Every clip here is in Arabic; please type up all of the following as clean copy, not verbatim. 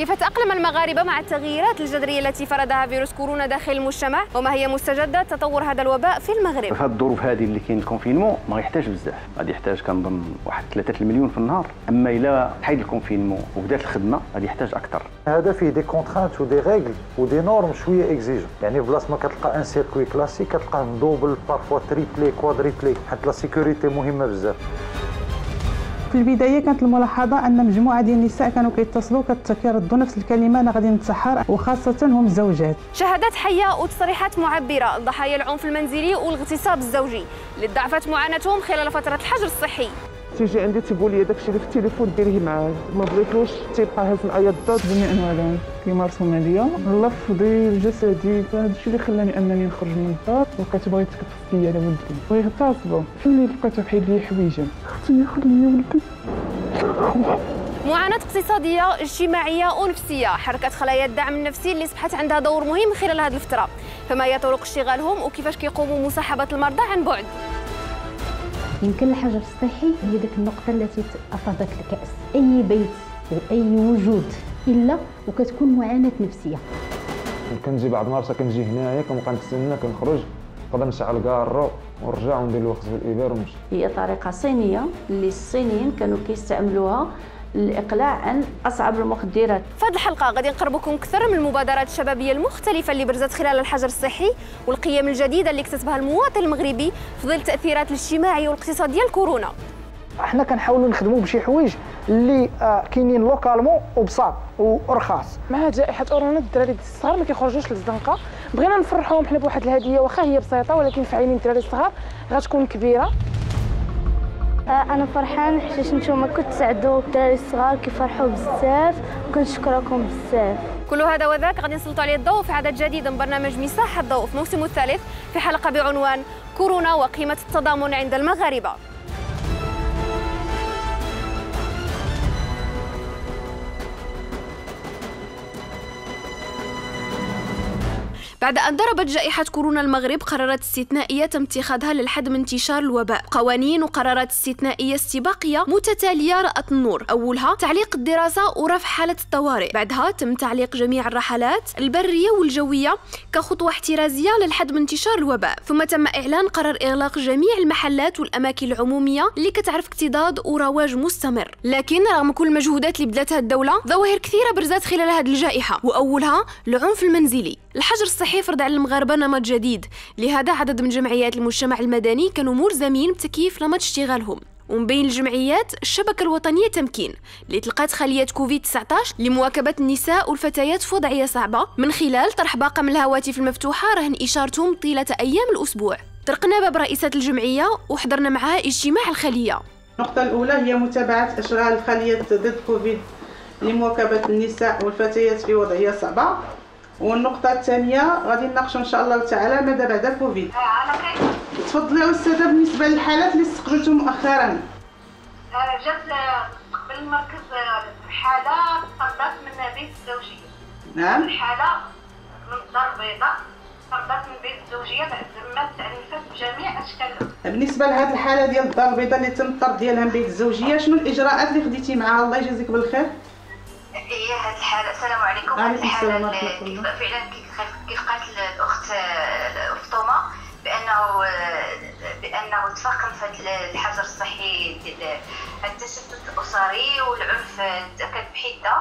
كيف تأقلم المغاربة مع التغييرات الجذرية التي فرضها فيروس كورونا داخل المجتمع، وما هي مستجدات تطور هذا الوباء في المغرب؟ في هذه الظروف هذه اللي كاين الكونفينمون ما يحتاج بزاف، غادي يحتاج كنظن واحد 3 المليون في النهار، اما الا حيد الكونفينمون وبدات الخدمه غادي يحتاج اكثر. هذا فيه دي كونترانت ودي ريغل ودي نورم شويه اكزيجون، يعني بلاصه ما كتلقى ان سيركوي كلاسيك كتلقاه دوبل بارفوا تريبلي كوادريبلي، حيت لا سيكوريتي مهمه بزاف. في البدايه كانت الملاحظه ان مجموعه ديال النساء كانوا كيتصلوا كيردوا نفس الكلمه انا غادي نتسحر، وخاصه هم الزوجات. شهادات حيه وتصريحات معبره لضحايا العنف المنزلي والاغتصاب الزوجي اللي ضاعفت معاناتهم خلال فتره الحجر الصحي. تيجي عندي تيقول لي داكشي اللي في التليفون ديريه معاه، ما بغيتلوش تيبقى هاز معايا الضغط. جميع انواع العنف كيمارسوا عليا، اللفظي الجسدي، فهذا الشيء اللي خلاني انني نخرج من الدار. بقيت بغيت تكفس ليا على ولدي ويغتصبوا. ملي لقيتو بحال لي حويجه اختي ياخذ لي ولدي. معاناة اقتصادية، اجتماعية ونفسية حركت خلايا الدعم النفسي اللي أصبحت عندها دور مهم خلال هذه الفترة. فما هي طرق اشتغالهم وكيفاش كيقوموا مصاحبة المرضى عن بعد؟ يمكن الحجر الصحي هي ذاك النقطة التي أفاضت الكأس. أي بيت وأي وجود إلا وكتكون معاناة نفسية. كنجي بعض المرات كنجي هنايا كنبقى نتسنى كنخرج نقدر نشعل كارو ونرجع وندير الوقت في الإبار ونمشي. هي طريقة صينية اللي الصينيين كانوا كيستعملوها للإقلاع عن أصعب المخدرات. في هذه الحلقة غادي نقربكم أكثر من المبادرات الشبابية المختلفة اللي برزت خلال الحجر الصحي والقيم الجديدة اللي اكتسبها المواطن المغربي في ظل التأثيرات الاجتماعية والاقتصادية لكورونا. احنا كنحاولوا نخدموا بشي حوايج اللي كاينين لوكالمون وبساط ورخاص. مع جائحة كورونا الدراري الصغار ما كيخرجوش للزنقة، بغينا نفرحوهم حنا بواحد الهدية واخا هي بسيطة ولكن في عينين الدراري الصغار غتكون كبيرة. أنا فرحان حيت نتوما كتساعدوا الدراري الصغار كيفرحوا بزاف وكنشكركم بزاف. كل هذا وذاك غادي نسلطوا عليه الضوء في عدد جديد من برنامج مساحة الضوء في موسمه الثالث في حلقة بعنوان كورونا وقيمة التضامن عند المغاربة. بعد أن ضربت جائحة كورونا المغرب، قرارات استثنائية تم اتخاذها للحد من انتشار الوباء. قوانين وقرارات استثنائية استباقية متتالية رأت النور. أولها تعليق الدراسة ورفع حالة الطوارئ، بعدها تم تعليق جميع الرحلات البرية والجوية كخطوة احترازية للحد من انتشار الوباء. ثم تم إعلان قرار إغلاق جميع المحلات والأماكن العمومية اللي كتعرف اكتظاظ ورواج مستمر. لكن رغم كل المجهودات اللي بذلتها الدولة، ظواهر كثيرة برزت خلال هذه الجائحة، وأولها العنف المنزلي. الحجر الصحي فرض على المغاربة نمط جديد، لهذا عدد من جمعيات المجتمع المدني كانوا ملزمين بتكييف نمط اشتغالهم. ومن بين الجمعيات الشبكة الوطنية تمكين اللي تلقات خلية كوفيد-19 لمواكبة النساء والفتيات في وضعية صعبة من خلال طرح باقة من الهواتف المفتوحة رهن إشارتهم طيلة أيام الأسبوع. طرقنا باب رئيسة الجمعية وحضرنا معها اجتماع الخلية. النقطة الأولى هي متابعة أشغال خلية ضد كوفيد لمواكبة النساء والفتيات في وضعية صعبة. والنقطة الثانية غادي نناقشوا إن شاء الله تعالى ماذا بعد كوفيد. تفضلي أستاذة بالنسبة للحالات اللي استقبلتوا مؤخرا. جات قبل المركز حالة طردت من بيت الزوجية. نعم. الحالة من الدار البيضاء طردت من بيت الزوجية تمت التعنيفات بجميع أشكالها. بالنسبة لهذه الحالة ديال الدار البيضاء اللي تم الطرد ديالها من بيت الزوجية، شنو الإجراءات اللي خديتي معها؟ الله يجازيك بالخير. هي هذه الحالة، السلام عليكم. هذه الحالة فعلا كيف قالت الأخت فاطمة بأنه تفاقم في الحجر الصحي ديال التشتت الأسري والعنف تأكد بحدة،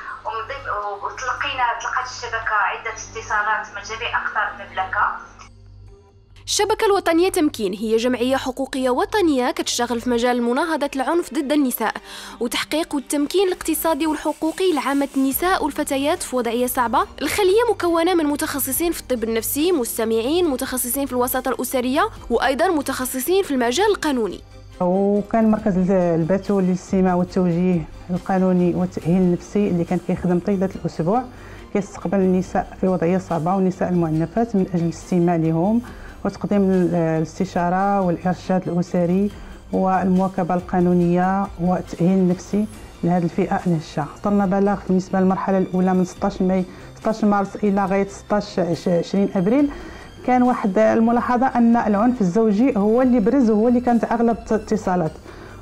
وتلقات الشبكة عدة اتصالات من جميع أقطار المملكة. الشبكة الوطنية تمكين هي جمعية حقوقية وطنية كتشتغل في مجال مناهضة العنف ضد النساء وتحقيق والتمكين الاقتصادي والحقوقي لعامة النساء والفتيات في وضعية صعبة. الخلية مكونة من متخصصين في الطب النفسي، مستمعين، متخصصين في الوساطة الأسرية، وأيضا متخصصين في المجال القانوني. وكان مركز البتو للاستماع والتوجيه القانوني والتأهيل النفسي اللي كان كيخدم طيلة الأسبوع كيستقبل النساء في وضعية صعبة والنساء المعنفات من أجل الاستماع لهم وتقديم الاستشارة والإرشاد الأسري والمواكبة القانونية والتأهيل النفسي لهذه الفئة الهشة. وصلنا بلاغ بالنسبة للمرحلة الأولى من 16 مارس إلى غاية 20 أبريل. كان واحد الملاحظة أن العنف الزوجي هو اللي برز وهو اللي كانت أغلب الاتصالات،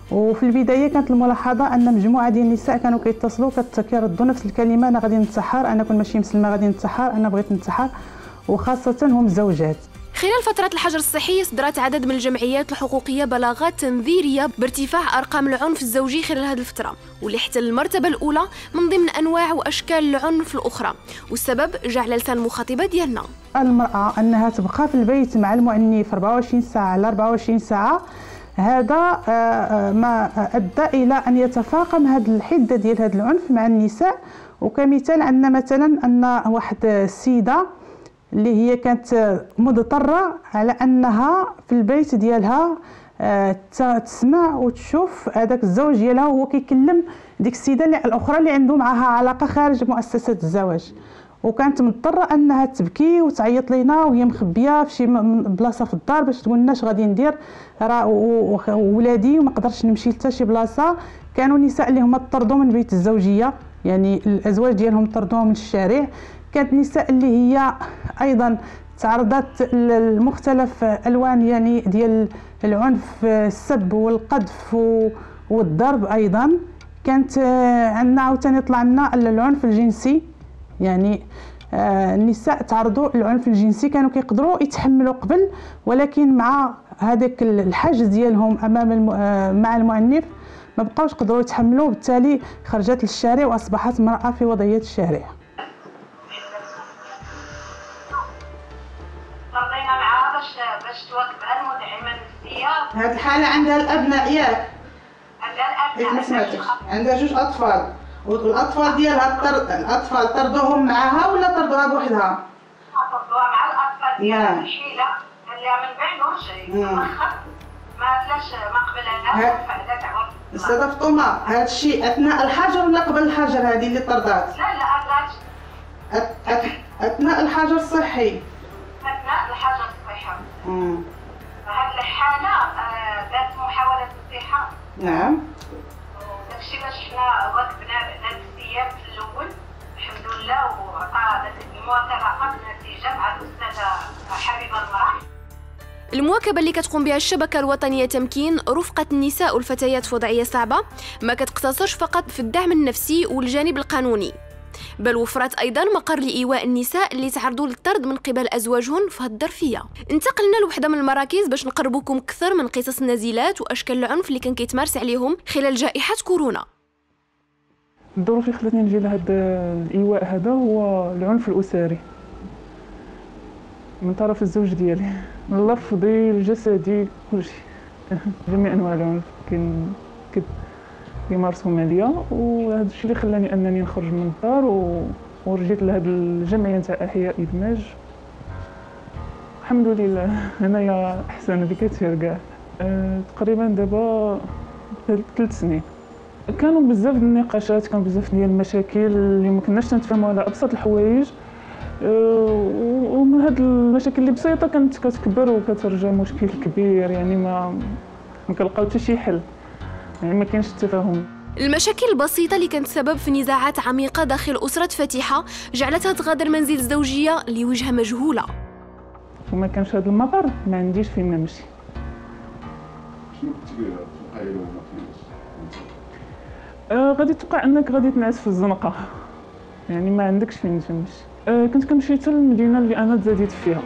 وفي البدايه كانت الملاحظه ان مجموعه ديال النساء كانوا كيتصلوا كيردوا نفس الكلمه: انا غادي ننتحر، انا كون ماشي مسلمه غادي ننتحر، انا بغيت ننتحر، وخاصه هم الزوجات. خلال فترة الحجر الصحي صدرت عدد من الجمعيات الحقوقية بلاغات تنذيرية بارتفاع أرقام العنف الزوجي خلال هذه الفترة، واللي احتل المرتبة الأولى من ضمن أنواع وأشكال العنف الأخرى، والسبب جاء على لسان المخاطبة ديالنا. المرأة أنها تبقى في البيت مع المعنف 24 ساعة على 24 ساعة، هذا ما أدى إلى أن يتفاقم هذه الحدة ديال هذا العنف مع النساء. وكمثال عندنا مثلا أن واحد السيدة اللي هي كانت مضطرة على أنها في البيت ديالها تسمع وتشوف هذاك الزوج ديالها وهو كيكلم ديك السيدة الأخرى اللي عنده معها علاقة خارج مؤسسة الزواج، وكانت مضطرة أنها تبكي وتعيط لينا وهي مخبية في شي بلاصة في الدار باش تقول لنا اش غادي ندير، راه ولادي وما قدرتش نمشي لتا شي بلاصة. كانوا نساء اللي هما طردوا من بيت الزوجية، يعني الأزواج ديالهم طردوهم من الشارع. كانت نساء اللي هي ايضا تعرضت لمختلف الوان يعني ديال العنف، السب والقذف والضرب. ايضا كانت عندنا عاوتاني طلع لنا العنف الجنسي، يعني النساء تعرضوا للعنف الجنسي، كانوا كيقدروا يتحملوا قبل، ولكن مع هذاك الحاجز ديالهم امام مع المعنف ما بقاوش قدروا يتحملوا، وبالتالي خرجت للشارع واصبحت امراه في وضعيه الشارع. باش توقف المدعمه النفسيه. هاد الحاله عندها الابناء ياك؟ عندها الابناء. ما سمعتش. عندها جوج اطفال، والاطفال ديالها الاطفال طردوهم معاها ولا طردوها بوحدها؟ طردوها مع الاطفال ديالها الحيله اللي من بعد ورجعي مخر ما تلاش ما قبلها فعلا تعاود. استاذه فاطمه، هذا الشيء اثناء الحجر ولا قبل الحجر هذه اللي طردات؟ لا اثناء الحجر الصحي. اثناء الحجر الصحي. هذه الحالة ذات محاولة انتحار. نعم. داكشي باش حنا واكبنا نفسيا في الأول الحمد لله، وعطات المواكبة بالنتيجة مع الأستاذة حبيبة المراح. المواكبة اللي كتقوم بها الشبكة الوطنية تمكين رفقة النساء والفتيات في وضعية صعبة ما كتقتصرش فقط في الدعم النفسي والجانب القانوني، بل وفرت ايضا مقر لايواء النساء اللي تعرضوا للطرد من قبل ازواجهن في هذه الظرفيه. انتقلنا لوحده من المراكز باش نقربوكم اكثر من قصص النازلات واشكال العنف اللي كان كيتمارس عليهم خلال جائحه كورونا. الظروف اللي خلاتني نجي لهذا الايواء هذا هو العنف الاسري من طرف الزوج ديالي، اللفظي الجسدي كلشي جميع انواع العنف كيمارسهم عليا، وهذا الشيء اللي خلاني انني نخرج من الدار ورجيت لهاد الجمعيه نتاع احياء ادماج. الحمد لله انايا احسن بكثير كاع. تقريبا دابا 3 سنين. كانوا بزاف ديال النقاشات، كانوا بزاف ديال المشاكل اللي ما كناش نتفاهموا على ابسط الحوايج، ومن هاد المشاكل اللي بسيطه كانت كتكبر وكترجع مشكل كبير، يعني ما كنلقاو حتى شي حل، يعني ما كاينش التفاهم. المشاكل البسيطة اللي كانت سبب في نزاعات عميقة داخل أسرة فاتحة جعلتها تغادر منزل الزوجية لوجهة مجهولة. وما كانش هذا المقر ما عنديش فين نمشي. شنو كنتي كتبقاي لو ما كاينش؟ غادي تبقى انك غادي تنعس في الزنقة، يعني ما عندكش فين تمشي. كنت كنمشي حتى للمدينة اللي انا تزاديت فيها.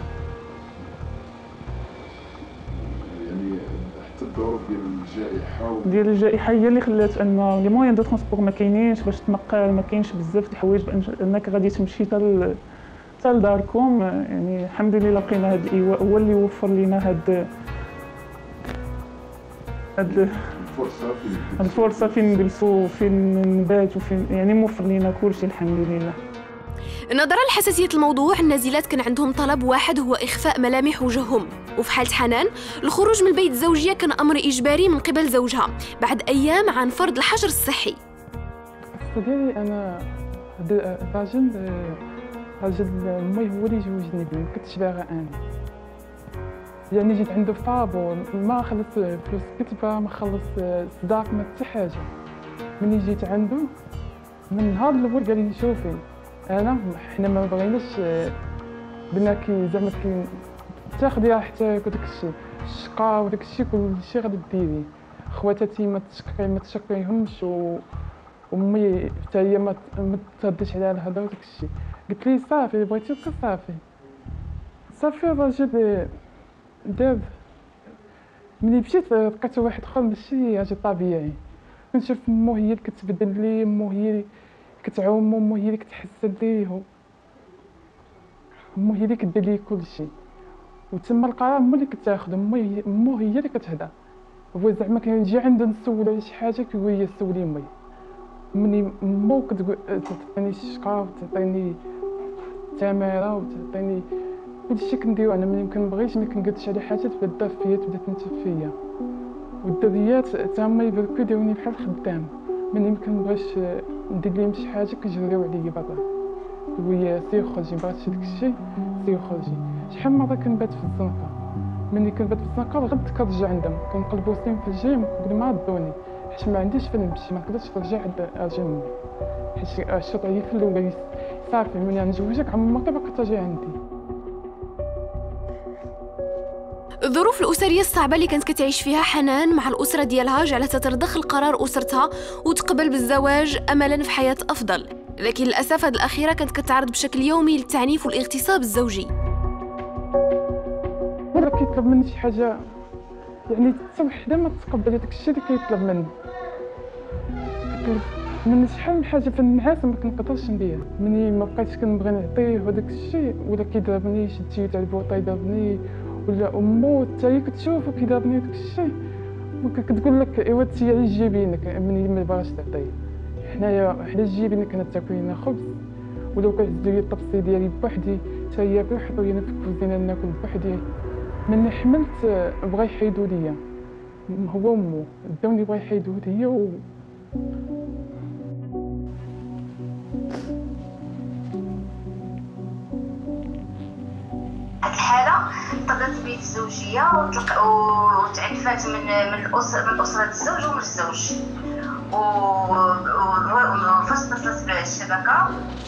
الظروف ديال الجائحه هي اللي خلات ان لي موين دو ترونسبور ما كاينينش باش تنقل، ما كاينش بزاف د الحوايج انك غادي تمشي حتى لداركم. يعني الحمد لله لقينا هذا الايواء هو اللي وفر لنا هاد الفرصه فين نجلسوا وفين نباتوا وفين، يعني موفر لنا كلشي الحمد لله. نظرا لحساسية الموضوع النازلات كان عندهم طلب واحد هو إخفاء ملامح وجههم، وفي حالة حنان الخروج من البيت الزوجية كان أمر إجباري من قبل زوجها بعد أيام عن فرض الحجر الصحي. ديالي أنا راجل مي هو اللي جوجني بيه، ما كنتش باغا أنا، يعني جيت عنده في طابور ما خلص فلوس كتبة ما خلص صداق ما حتى حاجة. ملي جيت عنده من النهار الأول قال لي شوفي حنا ما بغيناش بناك زعما تاخديها حتى داك الشقه وداك الشيء كلشي غادي ديريه، خواتاتي ما تشكيهمش وامي حتى هي ما تردش على الهضره وداك الشيء. قلت لي صافي بغيتي صافي الراجل داب. ملي مشيت لقيت واحد اخر ماشي حاجه طبيعي. كنشوف مو هي اللي كتبدل لي، مو هي اللي كتعاون، مو هي اللي كتحسن ليه، مو هي اللي كدير لي كلشي. وتما القرار مو اللي كتاخذ، مو هي اللي كتهضر. هو زعما كنجي عنده نسول على شي حاجه كيقول لي سولي مي. مني مو كتقول تعطيني الشقه وتعطيني التماره وتعطيني كلشي كنديرو انا. ملي مكنبغيش ما كنقدش على حاجه تبدا فيا، تبدا تنتف فيا. والدريات تا هما يبركو يديروني بحال خدام. ملي مكنبغيش ندير ليهم شي حاجه كيجريو عليا برا، يقول لي سير خرجي، مبغاتش داك الشيء سير خرجي. شحال مره كنبات في الزنقه. ملي كنبات في الزنقه الغد كنرجع عندهم، كنقلبو سيم في الجيم كنقول ما ردوني حيت ما عنديش فين نمشي، ما نقدرش نرجع عند راجل حيت الشرط عليا في الاول صافي ملي نزوجك عمرك باقا تجي عندي. الظروف الأسرية الصعبة اللي كانت كتعيش فيها حنان مع الأسرة ديالها جعلتها ترضخ القرار أسرتها وتقبل بالزواج أملاً في حياة أفضل. لكن للأسف هذه الأخيرة كانت كتعرض بشكل يومي للتعنيف والاغتصاب الزوجي. مرة كيطلب مني شي حاجة يعني حتى وحدة ما تقبل داك الشيء اللي كيطلب مني. كيطلب مني شحال من حاجة في النعاس ما كنقدرش ندير. مني ما بقيتش كنبغي نعطيه وداك الشيء ولا كيضربني، شد يد على البوطه يضربني، ولا امو حتى هي كتشوفو كيضربني وداك الشيء وكتقول لك ايوا انت على جيبينك مني ما باغاش تعطيه. حنايا جيبينك انا تاكل لنا خبز، ولو كيعزلوا لي الطبسي ديالي بوحدي حتى هي كيحطوا لي في الكوزينه ناكل بوحدي. مني حملت بغا يحيدوا ليا هو وامو، داوني بغا يحيدوا ليا هاد الحالة قضت بيت الزوجية وتعنفات من أسرة الزوج ومن الزوج. وفاش اتصلت بالشبكة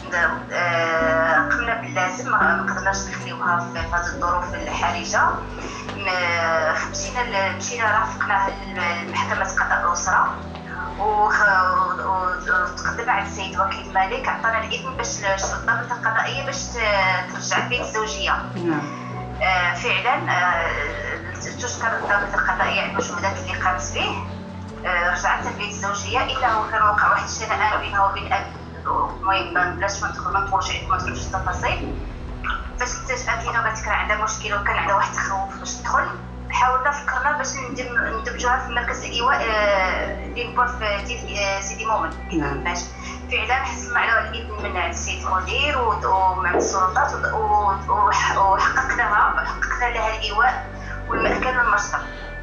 قمنا باللازم، ما قدرناش نخليوها في هذه الظروف الحرجة. مشينا رافقناها لمحكمة قضاء الأسرة وتقدم على السيد وكيل الملك، عطانا الإذن باش الضابطة القضائية باش ترجع البيت الزوجية. فعلا تشكر الضابطة القضائية على المجهودات اللي قامت به. رجعت البيت الزوجية، إلا هو كان وقع واحد الشنآن بينها وبين أب. المهم بلاش ما نطولش عليكم ما تدخلوش التفاصيل. فاش اكتشفت لينا بات كان عندها مشكل وكان عندها واحد التخوف باش تدخل، حاولنا فكرنا باش ندمجوها في مركز الإيواء اللي هو في سيدي مومن. ماشي فعلا حصلنا على الإذن من السيد المدير ومع السلطات وحققنا لها الإيواء والمأكل والمشرب.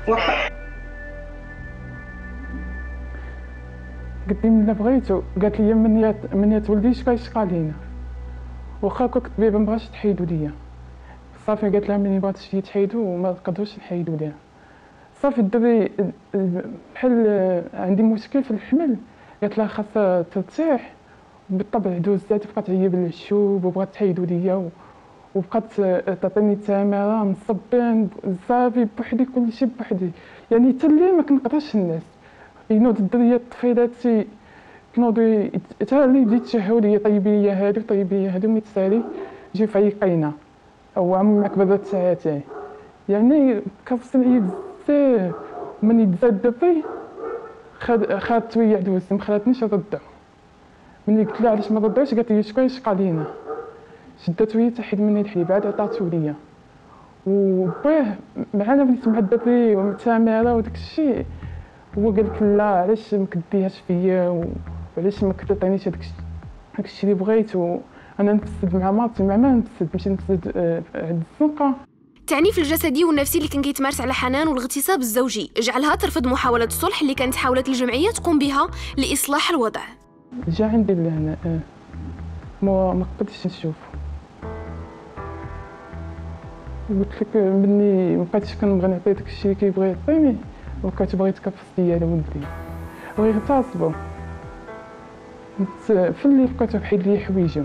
قلت لي ملي بغيتو، قالت لي من تولديش كيشقى لينا، واخا كنت طبيبه ما بغاش تحيدوا ليا. صافي قالت لها ملي بغات شي تحيدوا وما تقدروش نحيدوا ليها. صافي الدري بحال عندي مشكل في الحمل، قالت لها خاصها ترتاح. بالطبع دوزات بقات تعيب العشوب وبغات تحيدوا ليا وبقات تعطيني التماره نصبين صافي بوحدي كلشي بوحدي، يعني حتى الليل ما كنقدرش الناس ينوض الدريات طفيلاتي كنوضوا حتى اللي بديت تشهوا لي طيبي ليا هادو طيبي ليا هادو ملي تسالي جيو فايقينا او عمرك بدا ساعتين، يعني كنفصل بزاف. مني تزاد دابا خدت ويا دوز ما خلاتنيش نرد. مني قلت لها علاش ما رداش، قالت لي شكون يشقى لينا. شدات ويا تحيد مني الحليب عاد عطاتو ليا. وباه معانا ملي سمعت دابا ومتامره وداك الشيء هو قال لك لا علاش ما كديهاش فيا وعلاش ما كتعطينيش هذاك الشيء اللي بغيت. وانا نفسد مع مرتي ما نفسد، نمشي نفسد عند الزنقه. التعنيف الجسدي والنفسي اللي كان كيتمارس على حنان والاغتصاب الزوجي جعلها ترفض محاولة الصلح اللي كانت حاولت الجمعية تقوم بها لإصلاح الوضع. جا عندي لهنا ما قدرتش نشوف. قلت لك مني ما بقيتش كنبغي نعطيه داك الشيء اللي كيبغي يعطيني، وبقيت بغيت كفص ديالي ولدي بغا يغتصبو. في الليل بقيت بحيد لي حوايجو.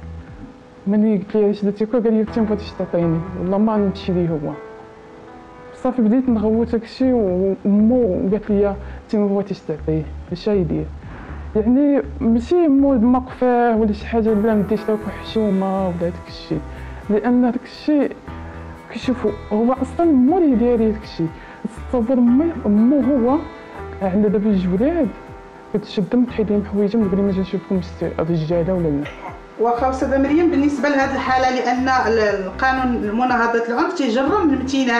مني قلت ليه علاش درتي هكا، قال لي انت ما بغيتيش تعطيني والله ما نمشي ليه هو. صافي بديت نغوت هادشي ومو قالت لي انت ما بغيتيش تعطيه اش غيدير. يعني ماشي مو موقفاه ولا شي حاجه لا مديش لك حشومه ولا داك الشيء، لان داك الشيء كيشوفوا هو اصلا مو اللي داير داك الشيء. تصور مو هو عندها دابا جوج ولاد كتشدهم تحيد لهم حوايجهم وتقول لي ما نشوفكمش رجاله ولا لا. واخا استاذه مريم بالنسبه لهذه الحاله لان القانون مناهضه العنف تيجرم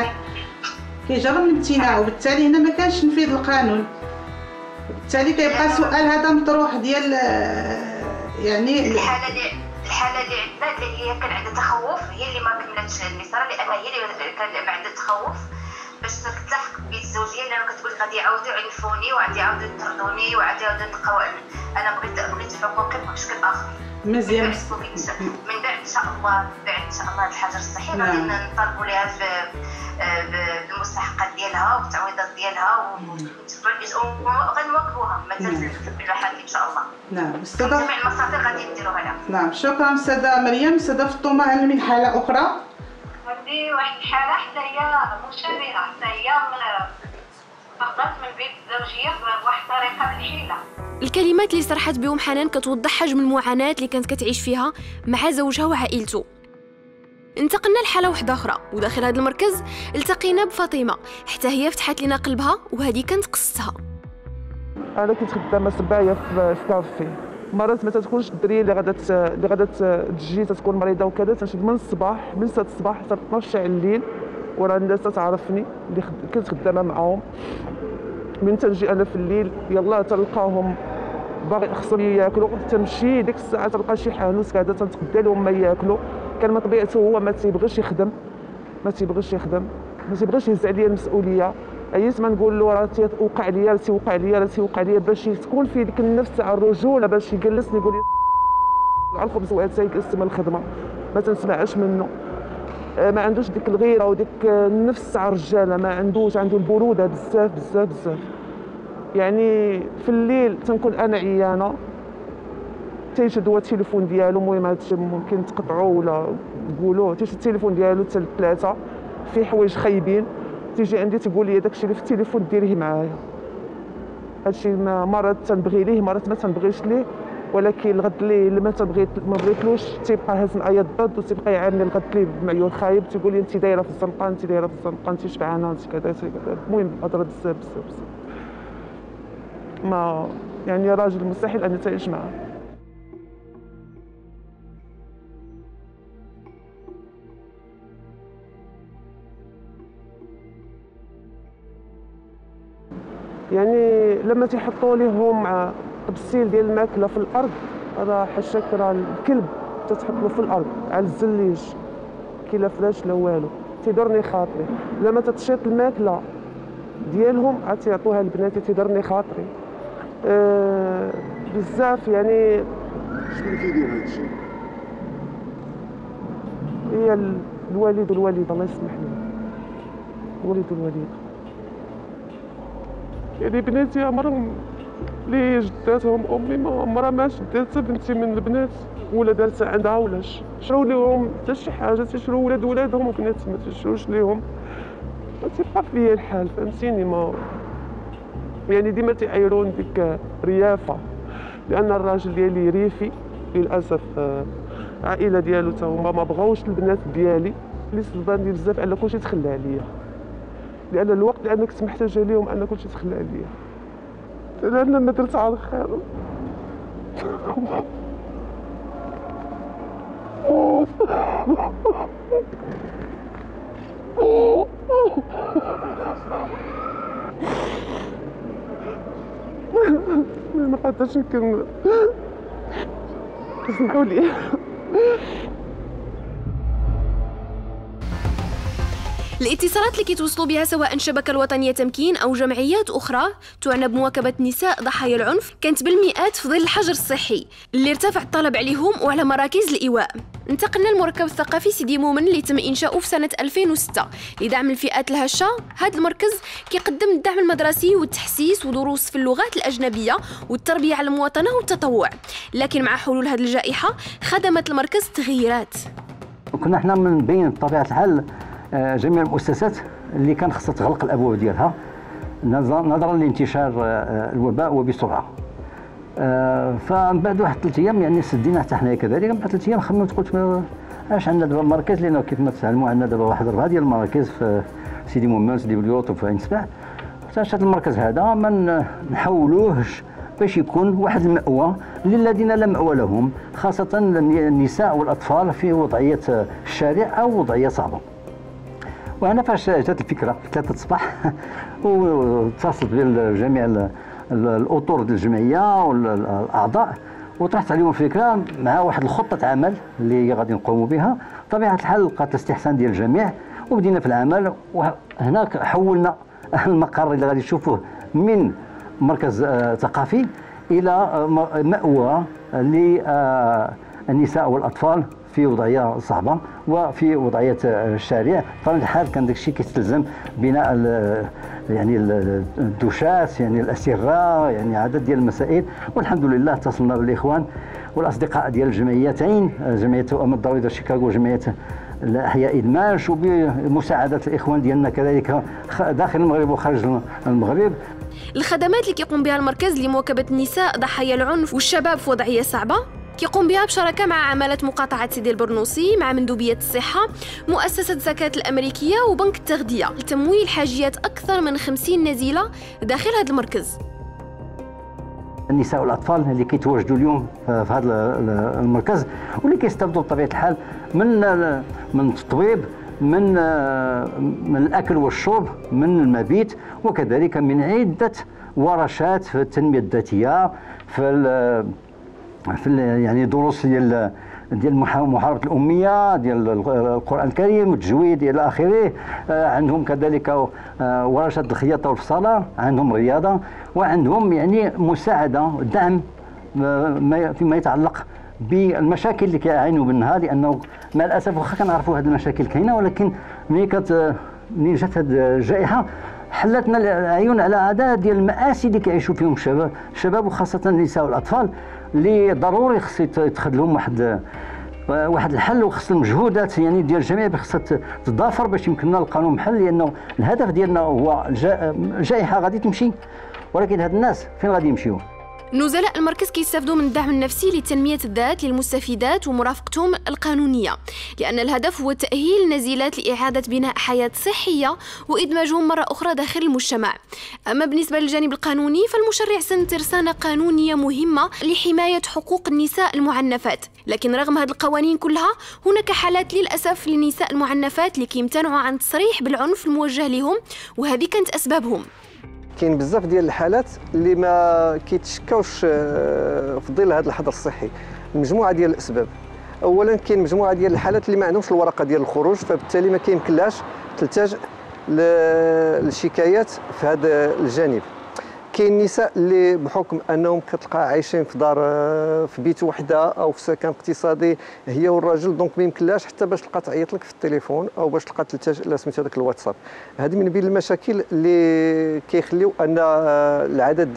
الامتناع وبالتالي هنا ما كانش تنفيذ القانون، بالتالي كيبقى سؤال هذا مطروح ديال يعني الحاله اللي عندنا اللي هي كان عندها تخوف هي اللي ما كملتش المسار، لان هي اللي كان عندها تخوف باش تلتحق ببيت الزوجيه، لانه كتقول غادي يعاودوا يعنفوني وغادي يعاودوا يطردوني وغادي يعاودوا ينقوا. انا بغيت حقوقي بشكل اخر. مزيان. من بعد ان شاء الله هذا الحجر الصحي غادي نطالبوا لها بالمستحقات ديالها والتعويضات ديالها وغنواكبوها مثلا في المحاكم ان شاء الله. نعم استاذه جميع المصادر غادي يديروها لها. نعم شكرا استاذه مريم. استاذه فطومه هل من حاله اخرى؟ عندي واحد الحاله حتى هي مشابهه، حتى هي فقدت من بيت الزوجيه بواحد الطريقه بالحيله. الكلمات اللي صرحت بهم حنان كتوضح حجم المعاناة اللي كانت كتعيش فيها مع زوجها وعائلته. انتقلنا لحالة واحدة أخرى، وداخل هذا المركز التقينا بفاطمة حتى هي فتحت لنا قلبها، وهذه كانت قصتها. أنا كنت خدامة سباية في كافي، مرات ما تكونش الدريه اللي غادا تجي تكون مريضة وكذا، تنشد من الصباح من 6 الصباح حتى 12 الليل، وراه الناس تعرفني اللي كنت خدامة معاهم. من تنجي انا في الليل يلا تلقاهم باغي خصهم ياكلوا، تمشي ديك الساعه تلقى شي حانوت كذا تنتغدى لهم ما ياكلوا. كان من طبيعته هو ما تيبغيش يخدم، ما تيبغيش يهز عليا المسؤوليه. عييت ما نقول له راه تيوقع ليا باش تكون في ديك النفس تاع الرجوله، باش يجلسني يقول لي على الخبز واتايك من الخدمه، ما تنسمعش منه. ما عندوش ديك الغيره وديك النفس تاع الرجاله، ما عندوش، عنده البروده بزاف. يعني في الليل تنكون انا عيانه تيشد هو التليفون ديالو، المهم هادشي ممكن تقطعوا ولا تقولوا، تيشد التليفون ديالو حتى ل3 في حوايج خايبين، تيجي عندي تقول لي داكشي اللي في التليفون ديريه معايا. هادشي مرات تنبغي ليه مرات ما تنبغيش ليه، ولكن الغد اللي ما بغيتلوش تيبقى هاز معايا الضد وتيبقى يعاملني الغد اللي بمعيون خايب، تيقول لي انت دايره في الزنقه انت شبعانه انت كذا. المهم هضره بزاف. ما يعني راجل مستحيل ان تعيش معاه. يعني لما تيحطوا لهم طبسيل ديال الماكله في الارض، راه حاشاك راه الكلب تتحط له في الارض على الزليج كي لا فراش لا والو، تيضرني خاطري. لما تتشيط الماكله ديالهم عاد تيعطوها لبناتي، تيضرني خاطري بزاف. يعني شكون كيدير هذا الشيء؟ هي الوالد والوالده الله يسمح لهم، الوالد والوالده. يعني بناتي عمرهم لي جداتهم امي ما عمرها ما شدات بنتي من البنات ولا دارتها عندها ولا شرو لهم حتى شي حاجه، تيشرو ولادهم وبناتي ما تيشروش ليهم. تيبقى فيا الحال فهمتيني. ما يعني ديما تيعايرون ديك ريافه، لان الراجل ديالي ريفي للاسف. العائله ديالو تا هما ما بغاوش البنات ديالي اللي صبرني بزاف على كلشي تخلى عليا، لان الوقت اللي انا كنت محتاجه ليهم انا كلشي تخلى عليا، لان ما درت على الخير. ما قدرتش نكمل، اسمحوا لي. الاتصالات اللي كيتوصلوا بها سواء الشبكة الوطنية تمكين أو جمعيات أخرى تعنى بمواكبة نساء ضحايا العنف كانت بالمئات في ظل الحجر الصحي اللي ارتفع الطلب عليهم وعلى مراكز الإيواء. انتقلنا للمركب الثقافي سيدي مومن اللي تم إنشاؤه في سنة 2006 لدعم الفئات الهشة. هذا المركز كيقدم الدعم المدرسي والتحسيس ودروس في اللغات الأجنبية والتربية على المواطنة والتطوع. لكن مع حلول هذه الجائحة خدمت المركز تغييرات. كنا احنا من بين طبيعة الحال جميع المؤسسات اللي كان خصها تغلق الابواب ديالها نظرا لانتشار الوباء وبسرعه. فمن بعد واحد 3 ايام يعني سدينا حتى حنايا كذلك. من بعد 3 ايام خممت قلت اش عندنا دابا المراكز، لانه كيف ما تعلموا عندنا دابا واحد 4 ديال المراكز في سيدي مومن، سيدي بليوط وفي عين سبع. حتى هذا المركز هذا ما نحولوهش باش يكون واحد المأوى للذين لا مأوى لهم، خاصة النساء والأطفال في وضعية الشارع أو وضعية صعبة. وأنا فاش جات الفكرة في 3 الصباح واتصلت بجميع الأطر ديال الجمعية والأعضاء وطرحت عليهم الفكرة مع واحد الخطة عمل اللي غادي نقوموا بها. بطبيعة الحال لقات الاستحسان ديال الجميع وبدينا في العمل. وهناك حولنا المقر اللي غادي تشوفوه من مركز ثقافي إلى مأوى للنساء والأطفال في وضعية صعبة وفي وضعية الشارع. طبعا الحال كان داكشي كيستلزم بناء يعني الدوشات، يعني الأسرة، يعني عدد ديال المسائل. والحمد لله اتصلنا بالإخوان والأصدقاء ديال الجمعيتين، جمعية توأم الضوء ديال شيكاغو وجمعية الأحياء إدماج، وبمساعدة الإخوان ديالنا كذلك داخل المغرب وخارج المغرب. الخدمات اللي كيقوم بها المركز لمواكبة النساء ضحايا العنف والشباب في وضعية صعبة كيقوم بها بشراكة مع عمالة مقاطعة سيدي البرنوسي، مع مندوبية الصحة، مؤسسة زكاة الأمريكية وبنك التغذية لتمويل حاجيات أكثر من 50 نزيلة داخل هذا المركز. النساء والأطفال اللي كيتواجدوا اليوم في هذا المركز واللي كيستافدوا بطبيعة الحال من التطبيب، من الأكل والشرب، من المبيت، وكذلك من عدة ورشات في التنمية الذاتية، في يعني دروس ديال محاربة الأمية، ديال القرآن الكريم، التجويد إلى آخره. عندهم كذلك ورشات الخياطة والفصالة، عندهم رياضة، وعندهم يعني مساعدة دعم فيما يتعلق بالمشاكل اللي كيعانوا منها. لأنه مع الأسف واخا كنعرفوا هذه المشاكل كاينة، ولكن ملي جات هذه الجائحة حلتنا العيون على عدد ديال المآسي اللي كيعيشوا فيهم الشباب وخاصة النساء والأطفال، اللي ضروري خص يتخذ لهم واحد الحل، وخص المجهودات يعني ديال الجميع خصها تضافر باش يمكننا نلقاو لهم حل. لانه الهدف ديالنا هو الجائحه غادي تمشي، ولكن هاد الناس فين غادي يمشيو؟ نزلاء المركز كيستافدوا من الدعم النفسي لتنمية الذات للمستفيدات ومرافقتهم القانونية، لأن الهدف هو تأهيل نزيلات لإعادة بناء حياة صحية وإدماجهم مرة أخرى داخل المجتمع. أما بالنسبة للجانب القانوني فالمشرع سن ترسانة قانونية مهمة لحماية حقوق النساء المعنفات، لكن رغم هذه القوانين كلها هناك حالات للأسف للنساء المعنفات اللي كيمتنعوا عن التصريح بالعنف الموجه لهم، وهذه كانت أسبابهم. كاين بزاف ديال الحالات اللي ما كيتشكاوش في ظل هذا الحظر الصحي، مجموعه ديال الاسباب. اولا كاين مجموعه ديال الحالات اللي ما عندهمش الورقه ديال الخروج، فبالتالي ما كيمكنلاش تلتجئ للشكايات في هذا الجانب. كاين نساء اللي بحكم انهم كتلقى عايشين في دار في بيت وحده او في سكن اقتصادي هي والراجل، دونك ما يمكنلاش حتى باش تلقى تعيط لك في التليفون او باش تلقى تلتجئ لسميتو هذاك الواتساب. هذه من بين المشاكل اللي كيخليو ان العدد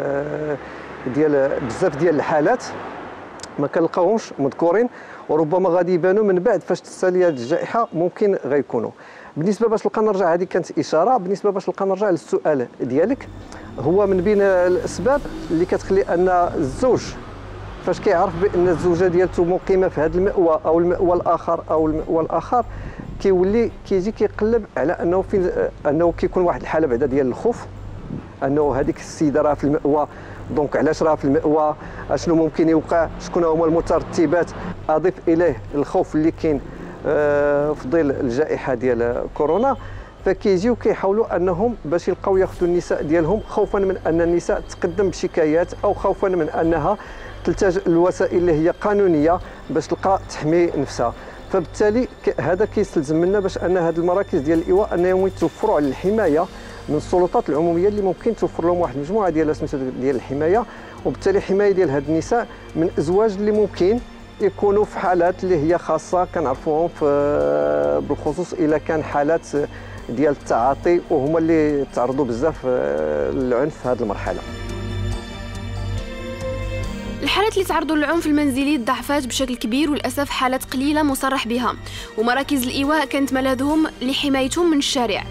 ديال بزاف ديال الحالات ما كنلقاوهمش مذكورين، وربما غادي يبانوا من بعد فاش تسالي هذه الجائحه ممكن غيكونوا. بالنسبه باش نلقى نرجع، هذه كانت اشاره. بالنسبه باش نلقى نرجع للسؤال ديالك، هو من بين الاسباب اللي كتخلي ان الزوج فاش كيعرف بان الزوجه ديالته مقيمه في هذا المأوى او المأوى الاخر كيولي كيجي كيقلب على انه فين، انه كيكون واحد الحاله بعدا ديال الخوف، انه هذيك السيده راه في المأوى، دونك علاش راه في المأوى، اشنو ممكن يوقع، شكون هما المترتبات. اضيف اليه الخوف اللي كاين في ظل الجائحه ديال كورونا، فكيجيو كيحاولوا انهم باش يلقاو ياخذوا النساء ديالهم، خوفا من ان النساء تقدم بشكايات او خوفا من انها تلتجئ للوسائل اللي هي قانونيه باش تلقى تحمي نفسها. فبالتالي هذا كيستلزم منا باش ان هذه المراكز ديال الايواء انهم يتوفروا على الحمايه من السلطات العموميه اللي ممكن توفر لهم واحد المجموعه ديال الحمايه، وبالتالي حمايه ديال هاد النساء من ازواج اللي ممكن يكونوا في حالات اللي هي خاصه كنعرفوهم بالخصوص الا كان حالات ديال التعاطي، وهما اللي تعرضوا بزاف للعنف في هذه المرحله. الحالات اللي تعرضوا للعنف المنزلي ضعفات بشكل كبير، وللأسف حالات قليلة مصرح بها، ومراكز الإيواء كانت ملاذهم لحمايتهم من الشارع.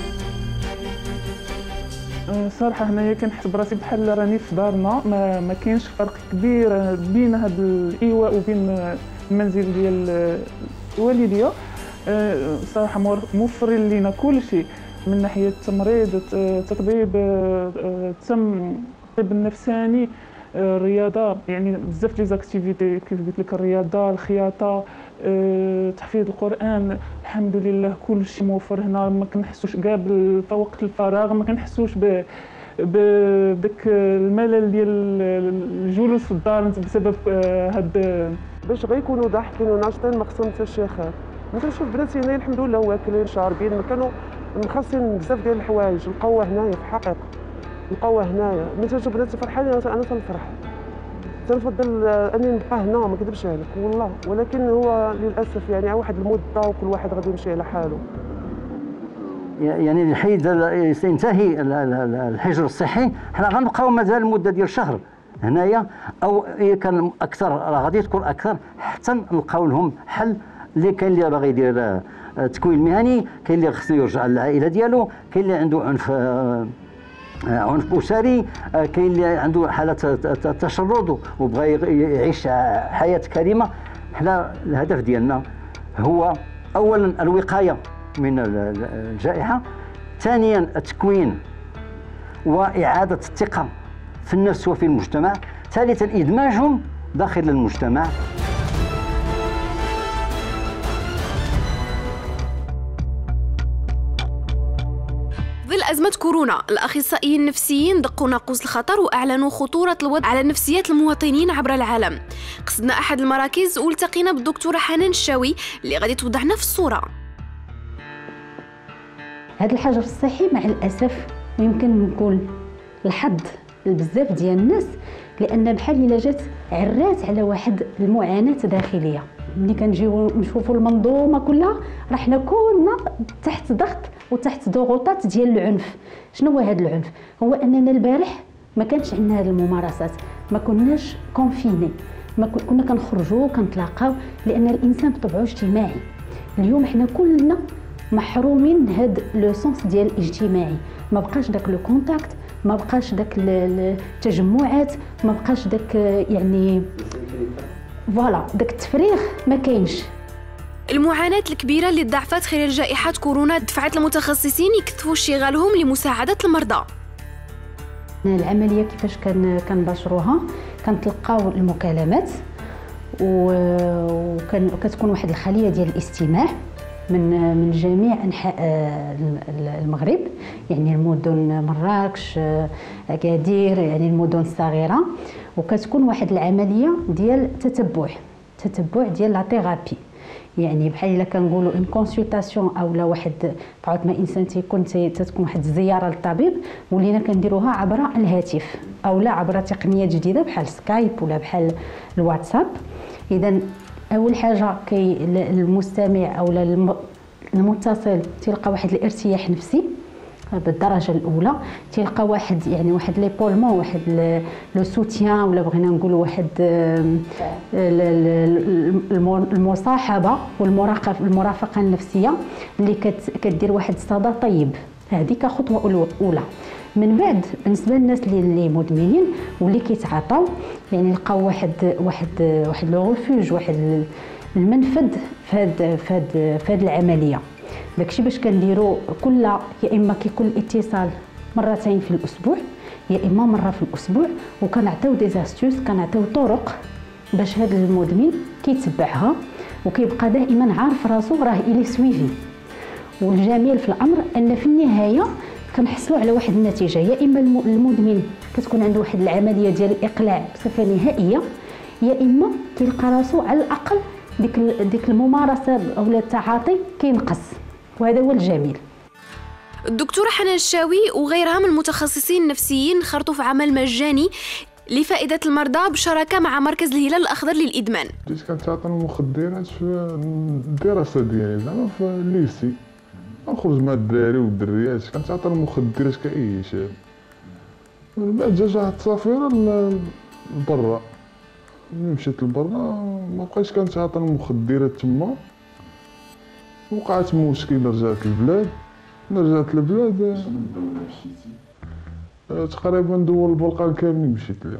صراحة هنايا كنحس براسي بحال راني في دارنا، ما كاينش فرق كبير بين هذا الإيواء وبين المنزل ديال الوالدية. صراحة موفرين لينا كل شيء من ناحية التمريض، التطبيب، الطب النفساني، الرياضة، يعني بزاف لي زاكتيفيتي كيف قلت لك، الرياضة، الخياطة، تحفيظ القرآن، الحمد لله كل شيء موفر هنا. ما كنحسوش كاع بوقت الفراغ، ما كنحسوش بداك الملل ديال الجلوس في الدار بسبب هاد. باش غيكونوا ضاحكين وناشطين ما خصهم حتى شي خير. انت شوف بناتي هنايا الحمد لله واكلين شاربين، ما كانوا مخصصين بزاف ديال الحوايج، لقاوها هنايا في الحقيقه، لقاوها هنايا. ملي تشوف بناتي فرحانين انا تنفرح، تنفضل اني نبقى هنا، ما نكذبش عليك والله. ولكن هو للاسف يعني واحد المده وكل واحد غادي يمشي على حاله. يعني الحيد سينتهي الحجر الصحي، حنا غنبقاو مازال المده ديال شهر هنايا، او كان اكثر راه غادي تكون اكثر حتى نلقاو لهم حل. اللي كاين اللي باغي يدير تكوين مهني، كاين اللي خصو يرجع للعائله ديالو، كاين اللي عنده عنف اسري، كاين اللي عنده حاله تشرد وبغى يعيش حياه كريمه. حنا الهدف ديالنا هو اولا الوقايه من الجائحه، ثانيا التكوين واعاده الثقه في النفس وفي المجتمع، ثالثا ادماجهم داخل المجتمع. ظل أزمة كورونا، الأخصائيين النفسيين دقوا ناقوس الخطر وأعلنوا خطورة الوضع على نفسيات المواطنين عبر العالم. قصدنا أحد المراكز والتقينا بالدكتورة حنان الشاوي اللي غادي توضحنا في الصورة. هذا الحجر الصحي مع الأسف ويمكن نقول الحظ لبزاف ديال الناس، لأن بحال إلا جات عرات على واحد المعاناة داخلية. ملي كنجيو نشوفوا المنظومة كلها راه حنا كلنا تحت ضغط وتحت ضغوطات ديال العنف. شنو هو هذا العنف؟ هو اننا البارح ما كانش عندنا هذه الممارسات، ما كناش كونفيني، ما كنا كنخرجوا كنتلاقاو، لان الانسان بطبعه اجتماعي. اليوم حنا كلنا محرومين من هذا لو سونس ديال الاجتماعي، ما بقاش داك لو كونتاكت، ما بقاش داك التجمعات، ما بقاش داك يعني فوالا داك التفريغ ما كاينش. المعاناة الكبيرة اللي تضاعفت خلال جائحة كورونا دفعت المتخصصين يكثفوا اشتغالهم لمساعدة المرضى. العملية كيفاش كنباشروها، كنتلقاو المكالمات وكتكون واحد الخلية ديال الاستماع من جميع انحاء المغرب، يعني المدن مراكش، اكادير، يعني المدن الصغيرة، وكتكون واحد العملية ديال تتبع ديال لا ثيرابي، يعني بحال الا كنقولوا ان كونسلطاسيون او لا واحد بعض ما انسان تكون واحد الزياره للطبيب، ولينا كنديروها عبر الهاتف او لا عبر تقنيات جديده بحال سكايب ولا بحال الواتساب. اذا اول حاجه المستمع او المتصل تلقى واحد الارتياح نفسي بالدرجه الاولى، تلقى واحد يعني واحد ليبولمون، واحد لو سوتيان، ولا بغينا نقولوا واحد المصاحبه والمرافقه النفسيه اللي كدير واحد الصدى طيب. هذيك خطوه اولى. من بعد بالنسبه للناس اللي مدمنين واللي كيتعاطاو، يعني لقاو واحد لو ريفوج، واحد المنفذ في هاد العمليه. داكشي باش كنديروا يا اما كيكون الاتصال مرتين في الاسبوع، يا اما مره في الاسبوع، وكنعطيو دي زاستوس، كنعطيو طرق باش هذا المدمن كيتبعها وكيبقى دائما عارف راسو راه الي سويفي. والجميل في الامر ان في النهايه كنحصلوا على واحد النتيجه، يا اما المدمن كتكون عنده واحد العمليه ديال الاقلاع بصفه نهائيه، يا اما كيلقى راسو على الاقل ديك الممارسه او التعاطي كينقص، وهذا هو الجميل. الدكتورة حنان الشاوي وغيرها من المتخصصين النفسيين خرطوا في عمل مجاني لفائدة المرضى بشراكة مع مركز الهلال الأخضر للإدمان. بديت كنتعاطى المخدرات في الدراسة ديالي، زعما في الليسي، نخرج مع الدراري والدريات كنتعاطى المخدرات كأي شاب. من بعد جات واحد التصافيرة لبرا، ملي مشيت لبرا ما بقيتش كنتعاطى المخدرات تما، وقعت مشكل رجعت للبلاد. تقريبا دول البلقان كاملين مشيت لهم.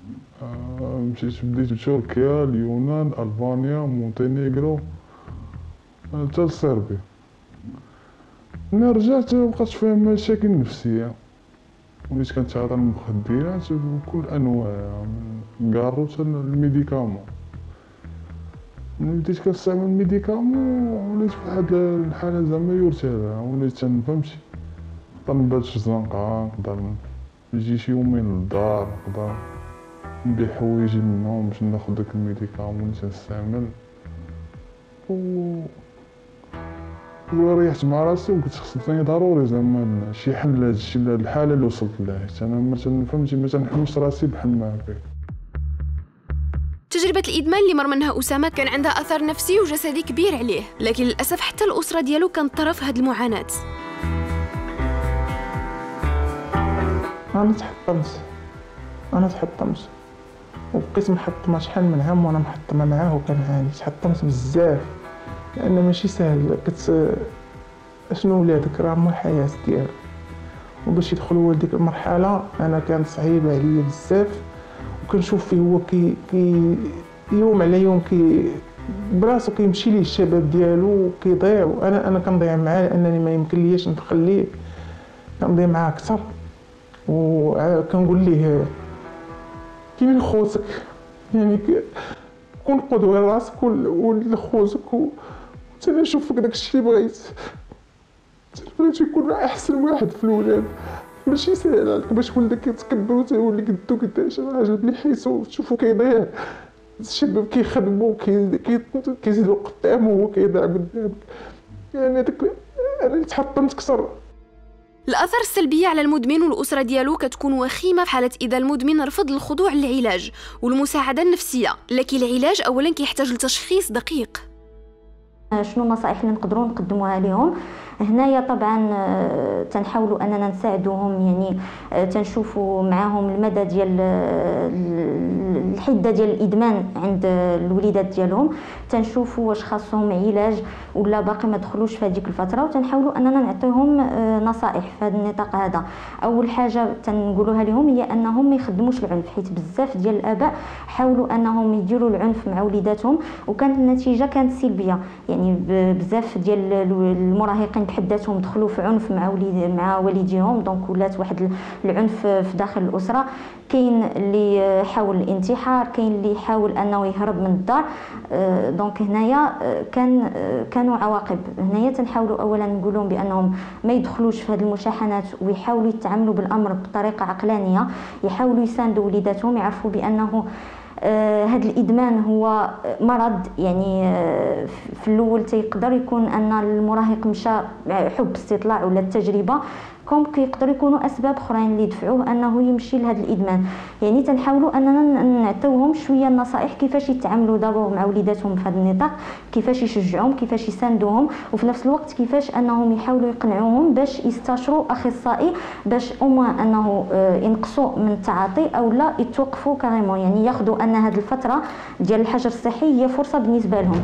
بديت بتركيا، اليونان، ألبانيا، مونتينيغرو حتى لصربيا. ملي رجعت بقات فيها مشاكل نفسية، وليت كنتعاطى المخدرات بكل انواعها من كارو حتى الميديكامون. ملي بديت كنستعمل الميديكامون وليت فواحد الحالة زعما يرثى، وليت تنفهمش، نقدر نبات في الزنقة، نقدر نجي شي يومين للدار، نقدر نبيع حوايجي منهم باش ناخد داك الميديكامون اللي تنستعمل. وريحت مع راسي وقلت خصني ضروري زعما شي حل لهادشي الحاله اللي وصلت لها، حيت انا ما تنفهمش، ما تنحملش راسي بحال ما هكا. تجربة الإدمان اللي مر منها أسامة كان عندها أثر نفسي وجسدي كبير عليه، لكن للأسف حتى الأسرة ديالو كانت طرف هاد المعاناة. أنا تحطمت وبقيت محطمة شحال من عام وأنا محطمة معاه وكنعاني. تحطمت بزاف لأن ماشي ساهل. شنو ولادك راه هما الحياة ديالو، وباش يدخلوا لديك المرحلة أنا كانت صعيبة عليا بزاف، وكنشوف فيه هو كي يوم على يوم براسو كيمشي ليه الشباب ديالو كيضيع، وانا كنضيع معاه لانني ما يمكن ليش نخليه، كنضيع معاه اكثر. وكنقول ليه كاين خوتك، يعني كون قدوه لراسك ولخوتك، حتى انا نشوف فيك داكشي اللي بغيت. بغيت يكون احسن واحد في الولاد، ماشي ساهل عليك باش ولدك يتكبر وتولي قدو قداش راجل بلي حيتو تشوفو كيضيع. الشباب كيخدموا كيزيدوا قدامه وهو كيضيع قدامك. يعني داك انا اللي تحطمت كثر. الآثار السلبية على المدمن والأسرة ديالو كتكون وخيمة في حالة إذا المدمن رفض الخضوع للعلاج والمساعدة النفسية، لكن العلاج أولاً كيحتاج لتشخيص دقيق. شنو النصائح اللي نقدروا نقدموها لهم؟ هنايا طبعا تنحاولوا اننا نساعدوهم، يعني تنشوفوا معاهم المدى ديال الحده ديال الادمان عند الوليدات ديالهم، تنشوفوا واش خاصهم علاج ولا باقي ما دخلوش في هذيك الفتره، وتنحاولوا اننا نعطيهم نصائح في هذا النطاق هذا. اول حاجه تنقولوها لهم هي انهم ما يخدموش العنف، حيت بزاف ديال الاباء حاولوا انهم يديروا العنف مع وليداتهم وكانت النتيجه كانت سلبيه. يعني بزاف ديال المراهقين بحد ذاتهم دخلوا في عنف مع والديهم، دونك ولات واحد العنف في داخل الاسره. كاين اللي حاول الانتحار، كاين اللي يحاول انه يهرب من الدار. دونك هنايا كانوا عواقب. هنايا تنحاولوا اولا نقول لهم بانهم ما يدخلوش في هذه المشاحنات ويحاولوا يتعاملوا بالامر بطريقه عقلانيه، يحاولوا يساندوا وليداتهم، يعرفوا بانه هذا الادمان هو مرض. يعني في الاول تيقدر يكون ان المراهق مشى حب استطلاع ولا التجربه، كم كيقدروا يكونوا اسباب اخرين اللي يدفعوه انه يمشي لهذا الادمان. يعني تنحاولوا اننا نعطيوهم شويه النصائح كيفاش يتعاملوا دابا مع وليداتهم في هذا النطاق، كيفاش يشجعوهم، كيفاش يساندوهم، وفي نفس الوقت كيفاش انهم يحاولوا يقنعوهم باش يستشروا اخصائي باش انه ينقصوا من التعاطي او لا يتوقفوا كاريمون. يعني ياخذوا ان هذه الفتره ديال الحجر الصحي هي فرصه بالنسبه لهم.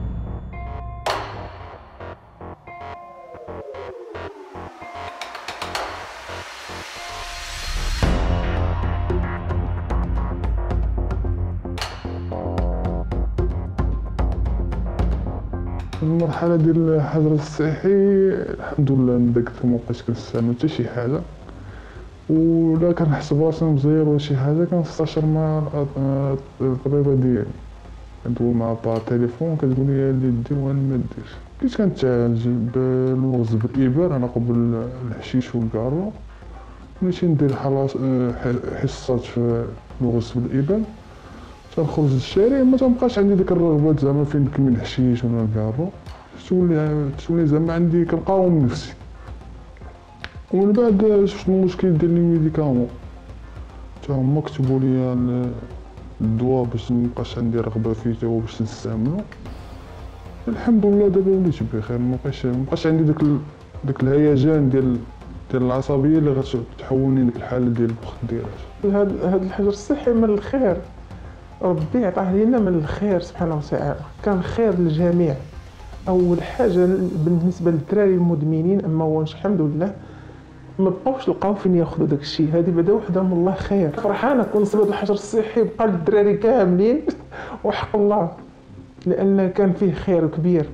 المرحله ديال الحجر الصحي الحمد لله نذكرت ما بقيتش كنستعمل حتى شي حاجه، ولا كنحس براسي مزير ولا شي حاجه كنستشير مع الطبيبه ديالي، كندوي معها بالتليفون كتقول لي اللي دير وانا ما ديرش. كنت كنتعالج بالوغز بالابر انا قبل الحشيش والكارو، ملي ندير حصات في الوغز بالابر تنخرج للشارع ما تنبقاش عندي ديك الرغبات زعما فين نكمل الحشيش ولا الكارو، تولي زعما عندي كنقاوم نفسي. ومن بعد شفت المشكل ديال الميديكامون حتى هما كتبوا لي الدواء باش مبقاش عندي رغبه فيه حتى هو باش نستعملو. الحمد لله دابا وليت بخير، مبقاش عندي داك الهيجان ديال العصبيه اللي غتحولني لديك الحاله ديال المخدرات. هذا الحجر الصحي من الخير، ربي عطاه لينا من الخير سبحانه وتعالى، كان خير للجميع. اول حاجه بالنسبه للدراري المدمنين، اما هو الحمد لله ما بقاوش لقاو فين ياخذوا داك الشيء، هذه بعدا وحده من الله خير. فرحانه كون صبت الحجر الصحي بقى للدراري كاملين وحق الله، لان كان فيه خير كبير.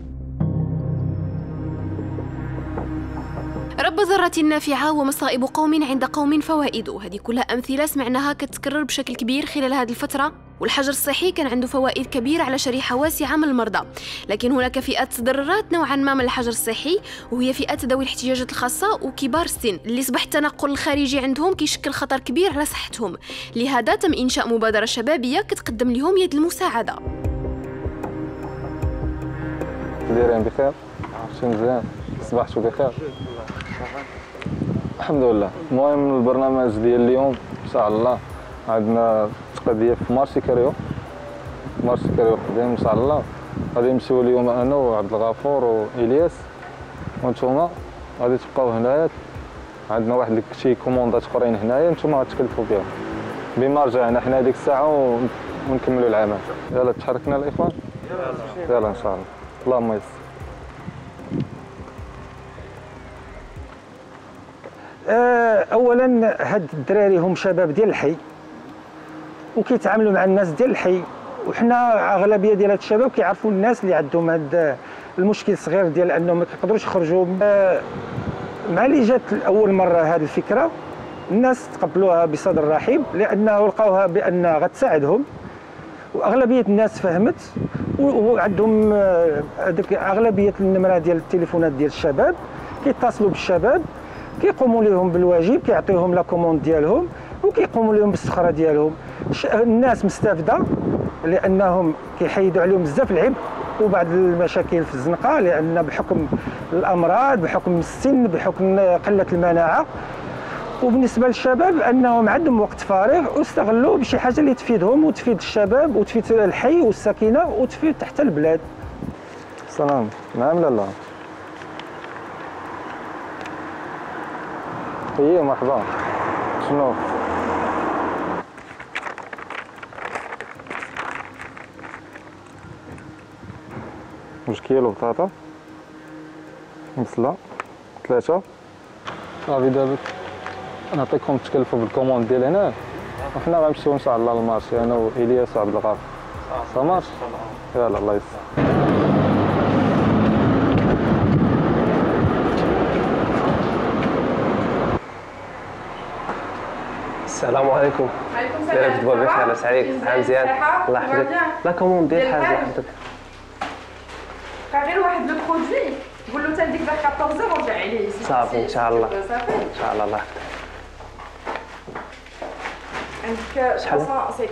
رب ذرة نافعة ومصائب قوم عند قوم فوائد، هذه كلها أمثلة سمعناها كتكرر بشكل كبير خلال هذه الفترة. والحجر الصحي كان عنده فوائد كبيرة على شريحة واسعة من المرضى، لكن هناك فئة تضررات نوعا ما من الحجر الصحي، وهي فئة ذوي الاحتياجات الخاصة وكبار السن اللي صبح التنقل الخارجي عندهم كيشكل خطر كبير على صحتهم. لهذا تم إنشاء مبادرة شبابية كتقدم لهم يد المساعدة. دايرين بخير؟ شي مزيان؟ صبحتوا بخير؟ الحمد لله. المهم البرنامج ديال اليوم ان شاء الله عندنا تقضيه في مارشي كاريو قديم ان شاء الله. غادي نمشيو اليوم انا وعبد الغفور والياس، وانتوما غادي تبقاو هنايا. عندنا واحد شي كوموندات اخرين هنايا نتوما غتكلفوا بهم. بما رجعنا حنا هذيك الساعه ونكملوا العمل. يلا تحركنا الاخوان، يلا ان شاء الله. اللهم يسر. اولا هاد الدراري هم شباب ديال الحي وكيتعاملوا مع الناس ديال الحي، وحنا اغلبيه ديال هاد الشباب كيعرفوا الناس اللي عندهم هاد المشكل الصغير ديال انهم ما كيقدروش يخرجوا. مع اللي جات اول مره هاد الفكره الناس تقبلوها بصدر رحيب، لانه لقاوها بان غتساعدهم، واغلبيه الناس فهمت وعندهم هذيك اغلبيه النمره ديال التليفونات ديال الشباب، كيتصلوا بالشباب كيقوموا لهم بالواجب، كيعطيوهم لا كوموند ديالهم وكيقوموا لهم بالسخره ديالهم. الناس مستافده لانهم كيحيدوا عليهم بزاف العبء وبعض المشاكل في الزنقه، لان بحكم الامراض، بحكم السن، بحكم قله المناعه. وبالنسبه للشباب انهم عندهم وقت فارغ واستغلوه بشي حاجه اللي تفيدهم وتفيد الشباب وتفيد الحي والسكينه وتفيد تحت البلاد. سلام. نعم. لا ايه مرحبا. شنو؟ واش كيلو بطاطا؟ بصله؟ 3 صافي. دابا نعطيكم تكلفوا بالكوموند ديال هنا، وحنا غنمشيو ان شاء الله للمارشي انا والياس وعبد الغفور. صافي. يلا الله يسر. السلام عليكم. وعليكم السلام. كيفك دابا بخير؟ سعيد. مزيان. الله يحفظك. لا كوموند ديال الحاج الله يحفظك. غير واحد لو برودوي قول له تنديك داك 14 ورجع عليه. صافي ان شاء الله. صافي ان شاء الله. الله يحفظك. عندك 350.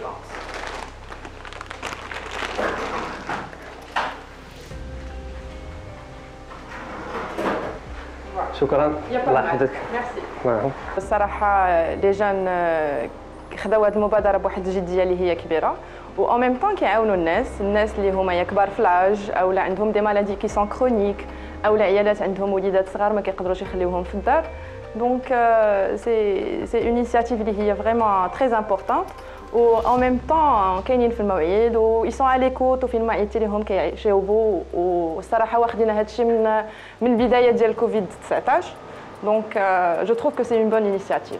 شكرا. الله يحفظك. ميرسي. الصراحه لي جان خداو هذه المبادره بواحد الجديه اللي هي كبيره، و ان ميم طون كيعاونوا الناس اللي هما يا كبار في العاج او لا عندهم دي مالادي كي سون كرونيك او لا عيالات عندهم وليدات صغار ما كيقدروش يخليوهم في الدار. دونك سي اون انيشيتيف اللي هي فريمون تري امبورطونت، و ان ميم طون كاينين في المواعيد و يسون على ليكوت وفين ما عيطتي لهم كيجاوبوا. والصراحه واخدين هذا الشيء من البدايه ديال كوفيد 19. دونك جو تروف كو سي اون بون انيشيتيف.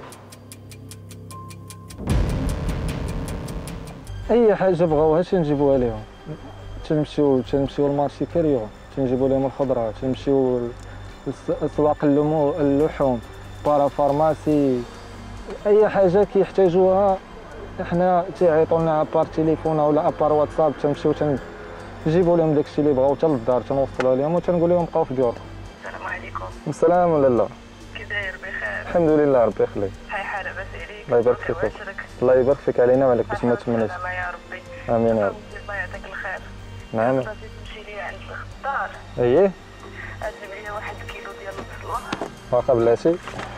اي حاجه بغاوها تنجيبوها لهم. تنمشيو للمارشي كاريو، تنجيبو لهم الخضره، تنمشيو لسواق اللحوم، بارا فارماسي، اي حاجه كيحتاجوها حنا تيعيطوا لنا ابار تليفون ولا ابار واتساب، تنمشيو تنجيبوا لهم داكشي اللي بغاو حتى للدار، تنوصلوها لهم وتنقول لهم بقاو في ديوركم. السلام عليكم. السلام ولا لا؟ كي داير بخير؟ الحمد لله ربي يخليك. هاي حاله لاباس عليك؟ الله يبارك فيك. الله يبارك فيك علينا وعليك باش ما تمناش. يا ربي. امين يا رب. الله يعطيك الخير. نعم. بغيتي تمشي ليا عند الخضار. اييه. اجيب ليا 1 كيلو ديال البصله. واخا بلاتي.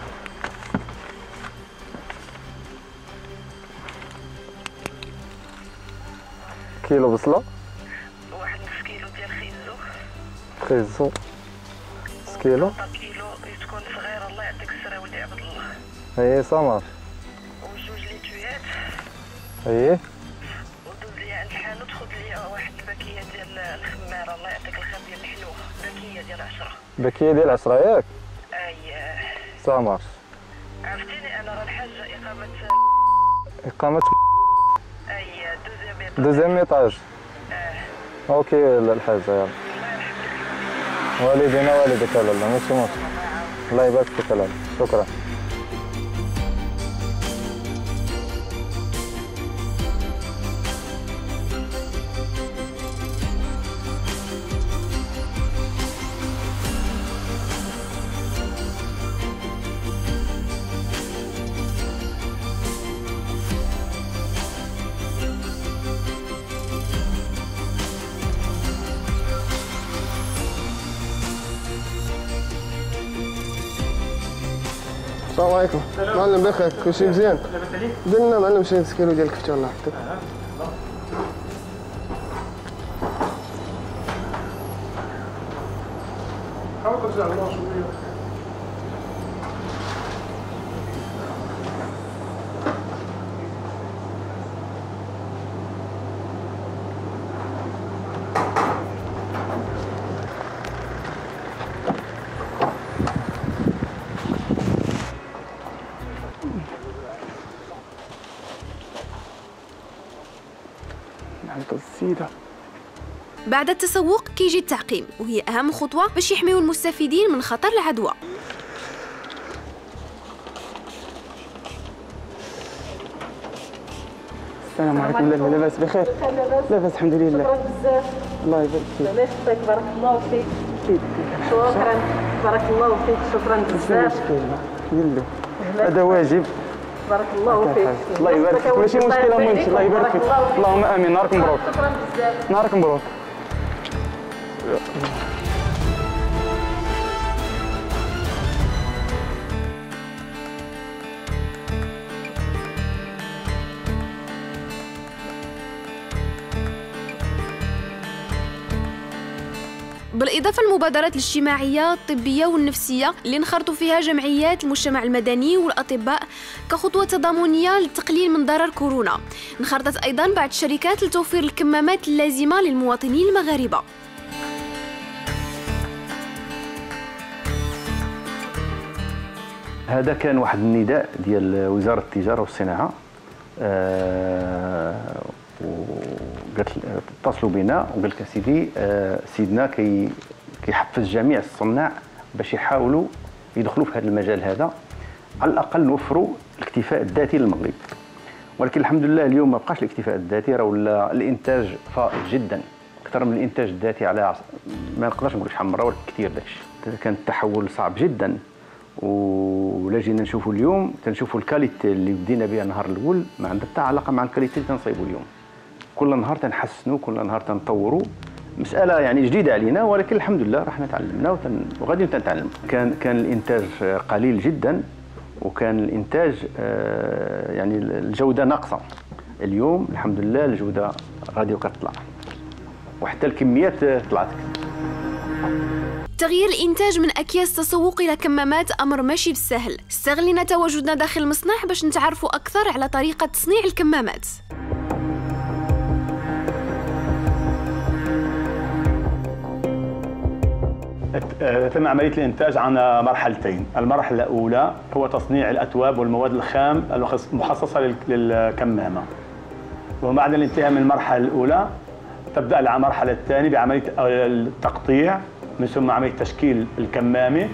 كيلو بصله. 1 نص كيلو ديال خيزو. نص كيلو. كيلو تكون صغيره الله يعطيك السر ولدي عبد الله. اييه صا مارش. وجوج ليتويات. اييه. ودوز لي هي ديال الخماره، الله يعطيك الخير، ديال الحلوه، بكيه ديال 10. بكيه ديال 10 ياك؟ اييه صا مارش. عرفتيني انا راه الحاجه إقامة اييه دوزيام ايطاج. اوكي الحاجة يلا. والدينا والديك لالا ماشي مشكل. الله يبارك فيك لالا، شكرا. السلام عليكم. معلم بخير، كلشي مزيان؟ دير لنا معلم شي نص كيلو ديال الكفته الله يحفظك. حاول ترجع لنا شويه. بعد التسوق كيجي التعقيم، وهي أهم خطوة باش يحميو المستفيدين من خطر العدوى. السلام عليكم. لاباس بخير؟ لاباس الحمد لله. شكرا بزاف. الله يبارك فيك. الله يحفظك، بارك الله فيك. شكرا، بارك الله فيك، شكرا بزاف. يلا هذا واجب. بارك الله فيك. الله يبارك فيك، ماشي مشكلة منش، الله يبارك فيك. اللهم امين. نهارك مبروك. شكرا بزاف. نهارك مبروك. بالإضافة للمبادرات الاجتماعية الطبية والنفسية اللي انخرطوا فيها جمعيات المجتمع المدني والأطباء كخطوة تضامنية للتقليل من ضرر كورونا، انخرطت أيضا بعض الشركات لتوفير الكمامات اللازمة للمواطنين المغاربة. هذا كان واحد النداء ديال وزارة التجارة والصناعة، وقالت اتصلوا بنا وقال لك سيدي سيدنا كيحفز جميع الصناع باش يحاولوا يدخلوا في هذا المجال هذا، على الاقل نوفروا الاكتفاء الذاتي للمغرب. ولكن الحمد لله اليوم ما بقاش الاكتفاء الذاتي، راه ولا الانتاج فائض جدا، اكثر من الانتاج الذاتي على ما نقدرش نقول شحال من مره، ولكن كثير داكشي. كان التحول صعب جدا، ولا جينا نشوفوا اليوم تنشوفوا الكاليتي اللي بدينا بها النهار الاول ما عندها حتى علاقه مع الكاليتي اللي تنصايبوا اليوم. كل نهار تنحسنوا، كل نهار تنطوروا، مساله يعني جديده علينا، ولكن الحمد لله راحنا تعلمنا وغادي نتعلم. كان الانتاج قليل جدا، وكان الانتاج يعني الجوده ناقصه. اليوم الحمد لله الجوده غادي كتطلع، وحتى الكميات طلعت. تغيير الإنتاج من أكياس تسوق إلى كمامات أمر ماشي بالسهل. استغلينا تواجدنا داخل المصنع باش نتعرفوا أكثر على طريقة تصنيع الكمامات. تم عملية الإنتاج عن مرحلتين. المرحلة الأولى هو تصنيع الأتواب والمواد الخام المخصصة للكمامة، وبعد الانتهاء من المرحلة الأولى تبدأ المرحلة الثانية بعملية التقطيع، من ثم عملية تشكيل الكمامة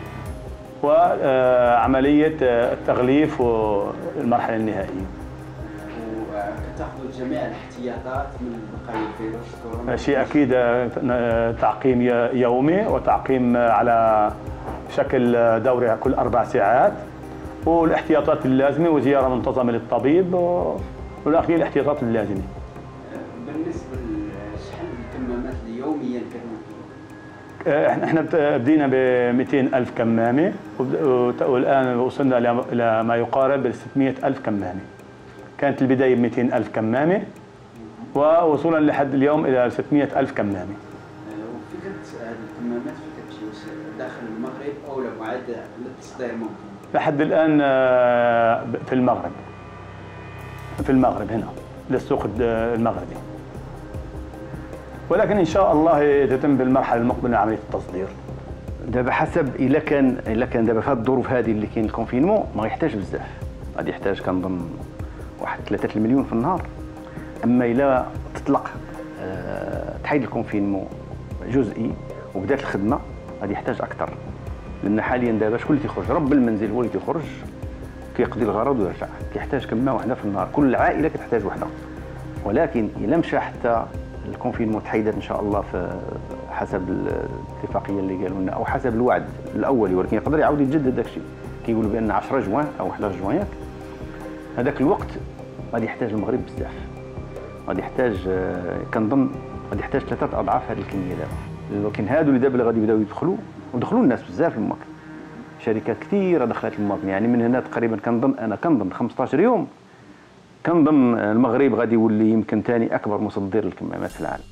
وعملية التغليف والمرحلة النهائية. وتأخذوا جميع الاحتياطات من بقايا الفيروس كورونا؟ شيء أكيد، تعقيم يومي وتعقيم على شكل دوري كل 4 ساعات، والاحتياطات اللازمة وزيارة منتظمة للطبيب، والأخير الاحتياطات اللازمة. بالنسبة لشحال الكمامات اللي يوميا كانوا؟ احنا بدينا ب 200,000 كمامة، والآن وصلنا إلى ما يقارب ال 600,000 كمامة. كانت البداية ب 200,000 كمامة، ووصولا لحد اليوم إلى 600,000 كمامة. وفكرة هذه الكمامات فكرة تجي داخل المغرب أو لمعد للتصدير ممكن؟ لحد الآن في المغرب. في المغرب هنا للسوق المغربي. ولكن ان شاء الله تتم بالمرحله المقبله عمليه التصدير. دابا حسب الا كان دابا في هذه الظروف هذه اللي كاين الكونفينمون ما يحتاج بزاف، غادي يحتاج كنظن واحد 3 المليون في النهار. اما الا تطلق تحيد الكونفينمون جزئي وبدات الخدمه غادي يحتاج اكثر، لان حاليا دابا شكون اللي تيخرج؟ رب المنزل هو اللي تيخرج كيقضي الغرض ويرجع، كيحتاج كمه واحده في النهار، كل عائله كتحتاج وحده. ولكن الا مشى حتى الكونفينمون تحيدت ان شاء الله في حسب الاتفاقيه اللي قالوا لنا او حسب الوعد الاولي، ولكن يقدر يعاود يتجدد داك الشيء. كيقولوا بان 10 جوان او 11 جوان ياك، هذاك الوقت غادي يحتاج المغرب بزاف، غادي يحتاج كنظن غادي يحتاج 3 أضعاف هذه الكميه دابا. لكن هادو اللي دابا اللي غادي يبداو يدخلوا ودخلوا الناس بزاف للمواطن، شركات كثيره دخلت للمواطن، يعني من هنا تقريبا كنظن 15 يوم كنظن المغرب غادي يولي يمكن ثاني اكبر مصدر للكمامات في العالم.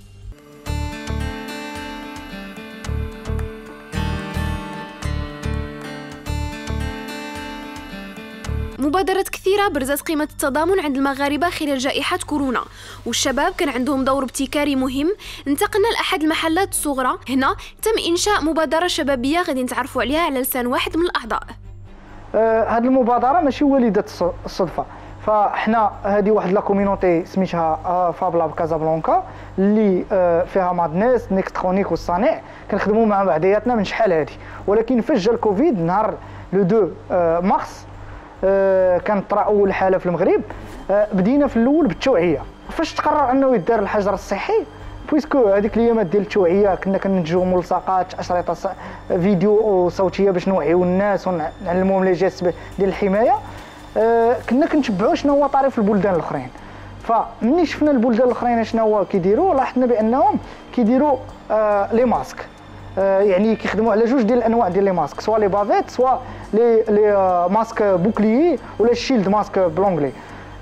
مبادرات كثيرة برزت قيمة التضامن عند المغاربة خلال جائحة كورونا، والشباب كان عندهم دور ابتكاري مهم. انتقلنا لأحد المحلات الصغرى، هنا تم إنشاء مبادرة شبابية غادي نتعرفوا عليها على لسان واحد من الأعضاء. هذه المبادرة ماشي وليدة الصدفة، فاحنا هذه واحد لا كوميونيتي سميتها فابلا بكازابلانكا اللي فيها مادنس نيكسترونيك والصانع، كنخدموا مع بعضياتنا من شحال هذه. ولكن فاش جا الكوفيد نهار لو 2 مارس كانت طرا اول حاله في المغرب، بدينا في الاول بالتوعيه. فاش تقرر انه يدار الحجر الصحي بويسكو هذيك الايامات ديال التوعيه كنا كننتجوا ملصقات اشرطه فيديو صوتيه باش نوعيو الناس ونعلموهم لي جيست ديال الحمايه، كنا كنتبعوا شنو هو طريف البلدان الاخرين. فمني شفنا البلدان الاخرين شنو هو كيديروا، لاحظنا بانهم كيديروا لي ماسك، يعني كيخدموا على جوج ديال الانواع ديال لي ماسك، سوا لي بافيت سوا لي ماسك بوكليي ولا الشيلد ماسك بلونغلي.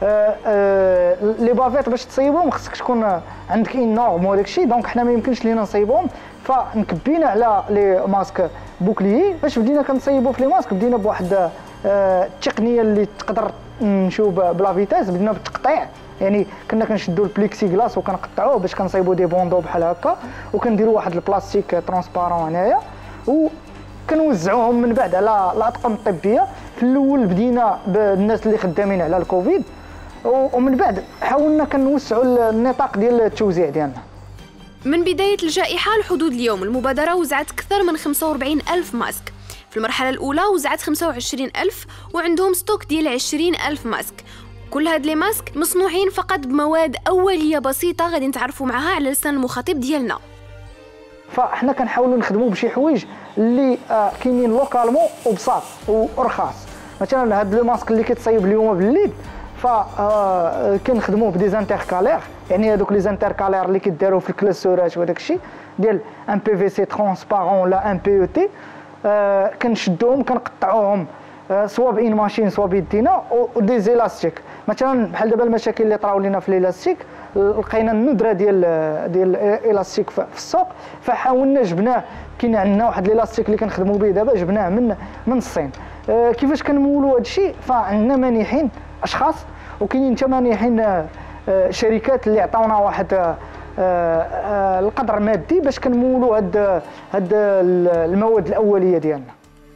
لي بافيت باش تصيبهم خصك تكون عندك ان نورم وداك الشيء، دونك حنا ما يمكنش لينا نصيبهم، فنكبينا على لي ماسك بوكليي. باش بدينا كنصيبوا في لي ماسك بدينا بواحد التقنيه اللي تقدر نمشيو بلا فيتاس، بدينا بالتقطيع، يعني كنا كنشدوا البليكسي كلاس وكنقطعوه باش كنصايبوا دي بوندو بحال هكا، وكنديروا واحد البلاستيك ترونسبارون هنايا وكنوزعوهم من بعد على الاطقم الطبيه. في الاول بدينا بالناس اللي خدامين على الكوفيد، ومن بعد حاولنا كنوسعوا النطاق ديال التوزيع ديالنا. من بداية الجائحة لحدود اليوم المبادرة وزعت أكثر من 45,000 ماسك. في المرحلة الأولى وزعت 25,000 وعندهم ستوك ديال 20,000 ماسك. كل هاد لي ماسك مصنوعين فقط بمواد أولية بسيطة غادي نتعرفوا معها على لسان المخاطب ديالنا. فاحنا كنحاولوا نخدموا بشي حوايج اللي كاينين لوكالمون وبساط ورخاص. مثلا هاد لو ماسك اللي كيتصايب اليوم بالليل كنخدموه بدي زانتركالير، يعني هذوك لي زانتركالير اللي كيداروا في الكلاسورات وداك الشيء ديال ان بي في سي ترونسبارون ولا ان بي او تي، كنشدوهم كنقطعوهم سوا بين ماشين سوا بيدينا ودي زيلاستيك. مثلا بحال دابا المشاكل اللي طراو لينا في الالاستيك، لقينا الندره ديال الالاستيك في السوق، فحاولنا جبناه. كاين عندنا واحد الالاستيك اللي كنخدموا به دابا جبناه من الصين. كيفاش كنمولوا هذا الشيء؟ فعندنا مانحين اشخاص وكاينين حتى مانحين شركات اللي عطاونا واحد القدر مادي باش كنمولوا هاد المواد الاوليه ديالنا.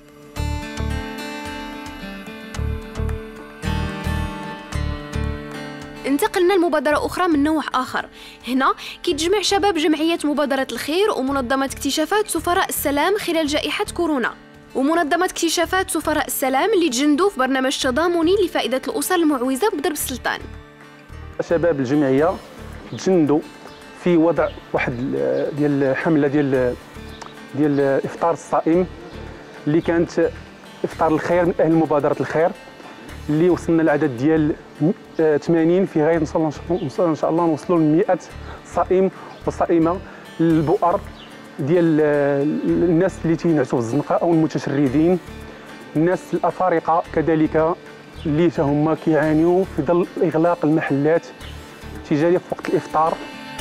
انتقلنا لمبادرة أخرى من نوع آخر، هنا كيتجمع شباب جمعية مبادرة الخير ومنظمة اكتشافات سفراء السلام خلال جائحة كورونا، ومنظمة اكتشافات سفراء السلام اللي تجندوا في برنامج تضامني لفائدة الأسر المعوزة بدرب السلطان. شباب الجمعية تجندوا في وضع واحد ديال حملة ديال إفطار الصائم اللي كانت إفطار الخير من أهل مبادرة الخير، اللي وصلنا لعدد ديال 80 في غاية إن شاء الله نوصلوا ل 100 صائم وصائمة للبؤر ديال الناس اللي تينعسوا في الزنقة أو المتشردين، الناس الأفارقة كذلك اللي هما كيعانيوا في ظل إغلاق المحلات تجارية في وقت الإفطار.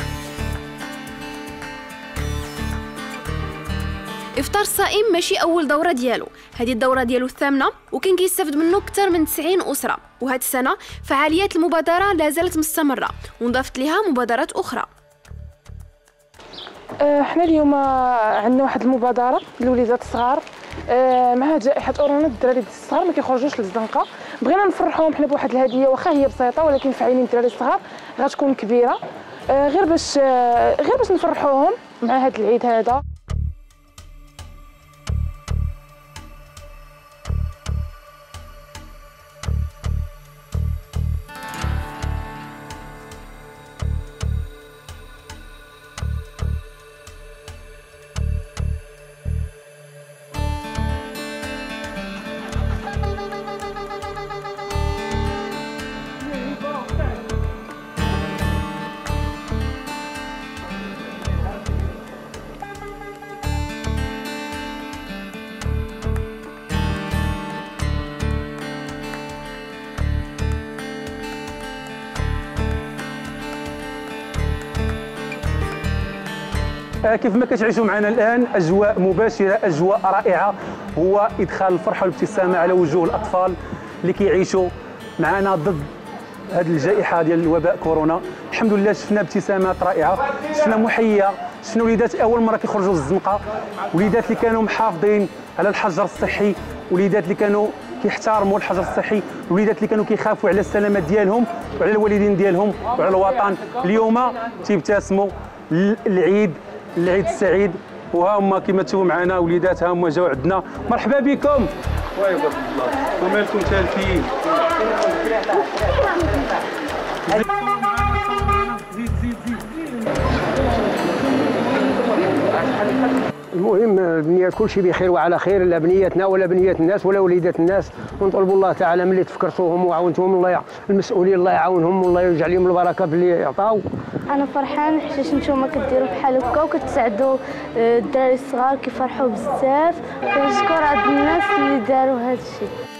إفطار الصائم ماشي أول دورة ديالو، هذه الدورة ديالو الثامنة وكان كيستافد منه أكثر من 90 أسرة، وهذه السنة فعاليات المبادرة لا زالت مستمرة ونضافت لها مبادرات أخرى. حنا اليوم عندنا واحد المبادره للوليدات الصغار مع جائحه كورونا. الدراري الصغار ما كيخرجوش للزنقه، بغينا نفرحوهم حنا بواحد الهديه واخا هي بسيطه ولكن في عينين الدراري الصغار غتكون كبيره، غير باش نفرحوهم مع هذا العيد هذا. كيف ما كتعيشوا معنا الان اجواء مباشره، اجواء رائعه، هو ادخال الفرحه والابتسامه على وجوه الاطفال اللي كيعيشوا معنا ضد هذه الجائحه ديال الوباء كورونا. الحمد لله شفنا ابتسامات رائعه، شفنا محيه، شفنا وليدات اول مره كيخرجوا للزنقه، وليدات اللي كانوا محافظين على الحجر الصحي، وليدات اللي كانوا كيحترموا الحجر الصحي، وليدات اللي كانوا كيخافوا على السلامه ديالهم وعلى الوالدين ديالهم وعلى الوطن. اليوم تيبتسموا. العيد السعيد، وها هما كما تشوفوا معنا وليدات، ها هما جاوا عندنا. مرحبا بكم. ويبارك الله، ومالكم تالفين. المهم بنية كل شيء بخير وعلى خير، لا بنيتنا ولا بنية الناس ولا وليدات الناس، ونطلبوا الله تعالى ملي تفكرتوهم وعاونتوهم الله المسؤولين الله يعاونهم والله يجعل لهم البركه في اللي عطاو. انا فرحان حيت نتوما كديروا بحال هكا وكتساعدوا الدراري الصغار كيفرحوا بزاف، كنشكر هاد الناس اللي داروا هاد الشيء.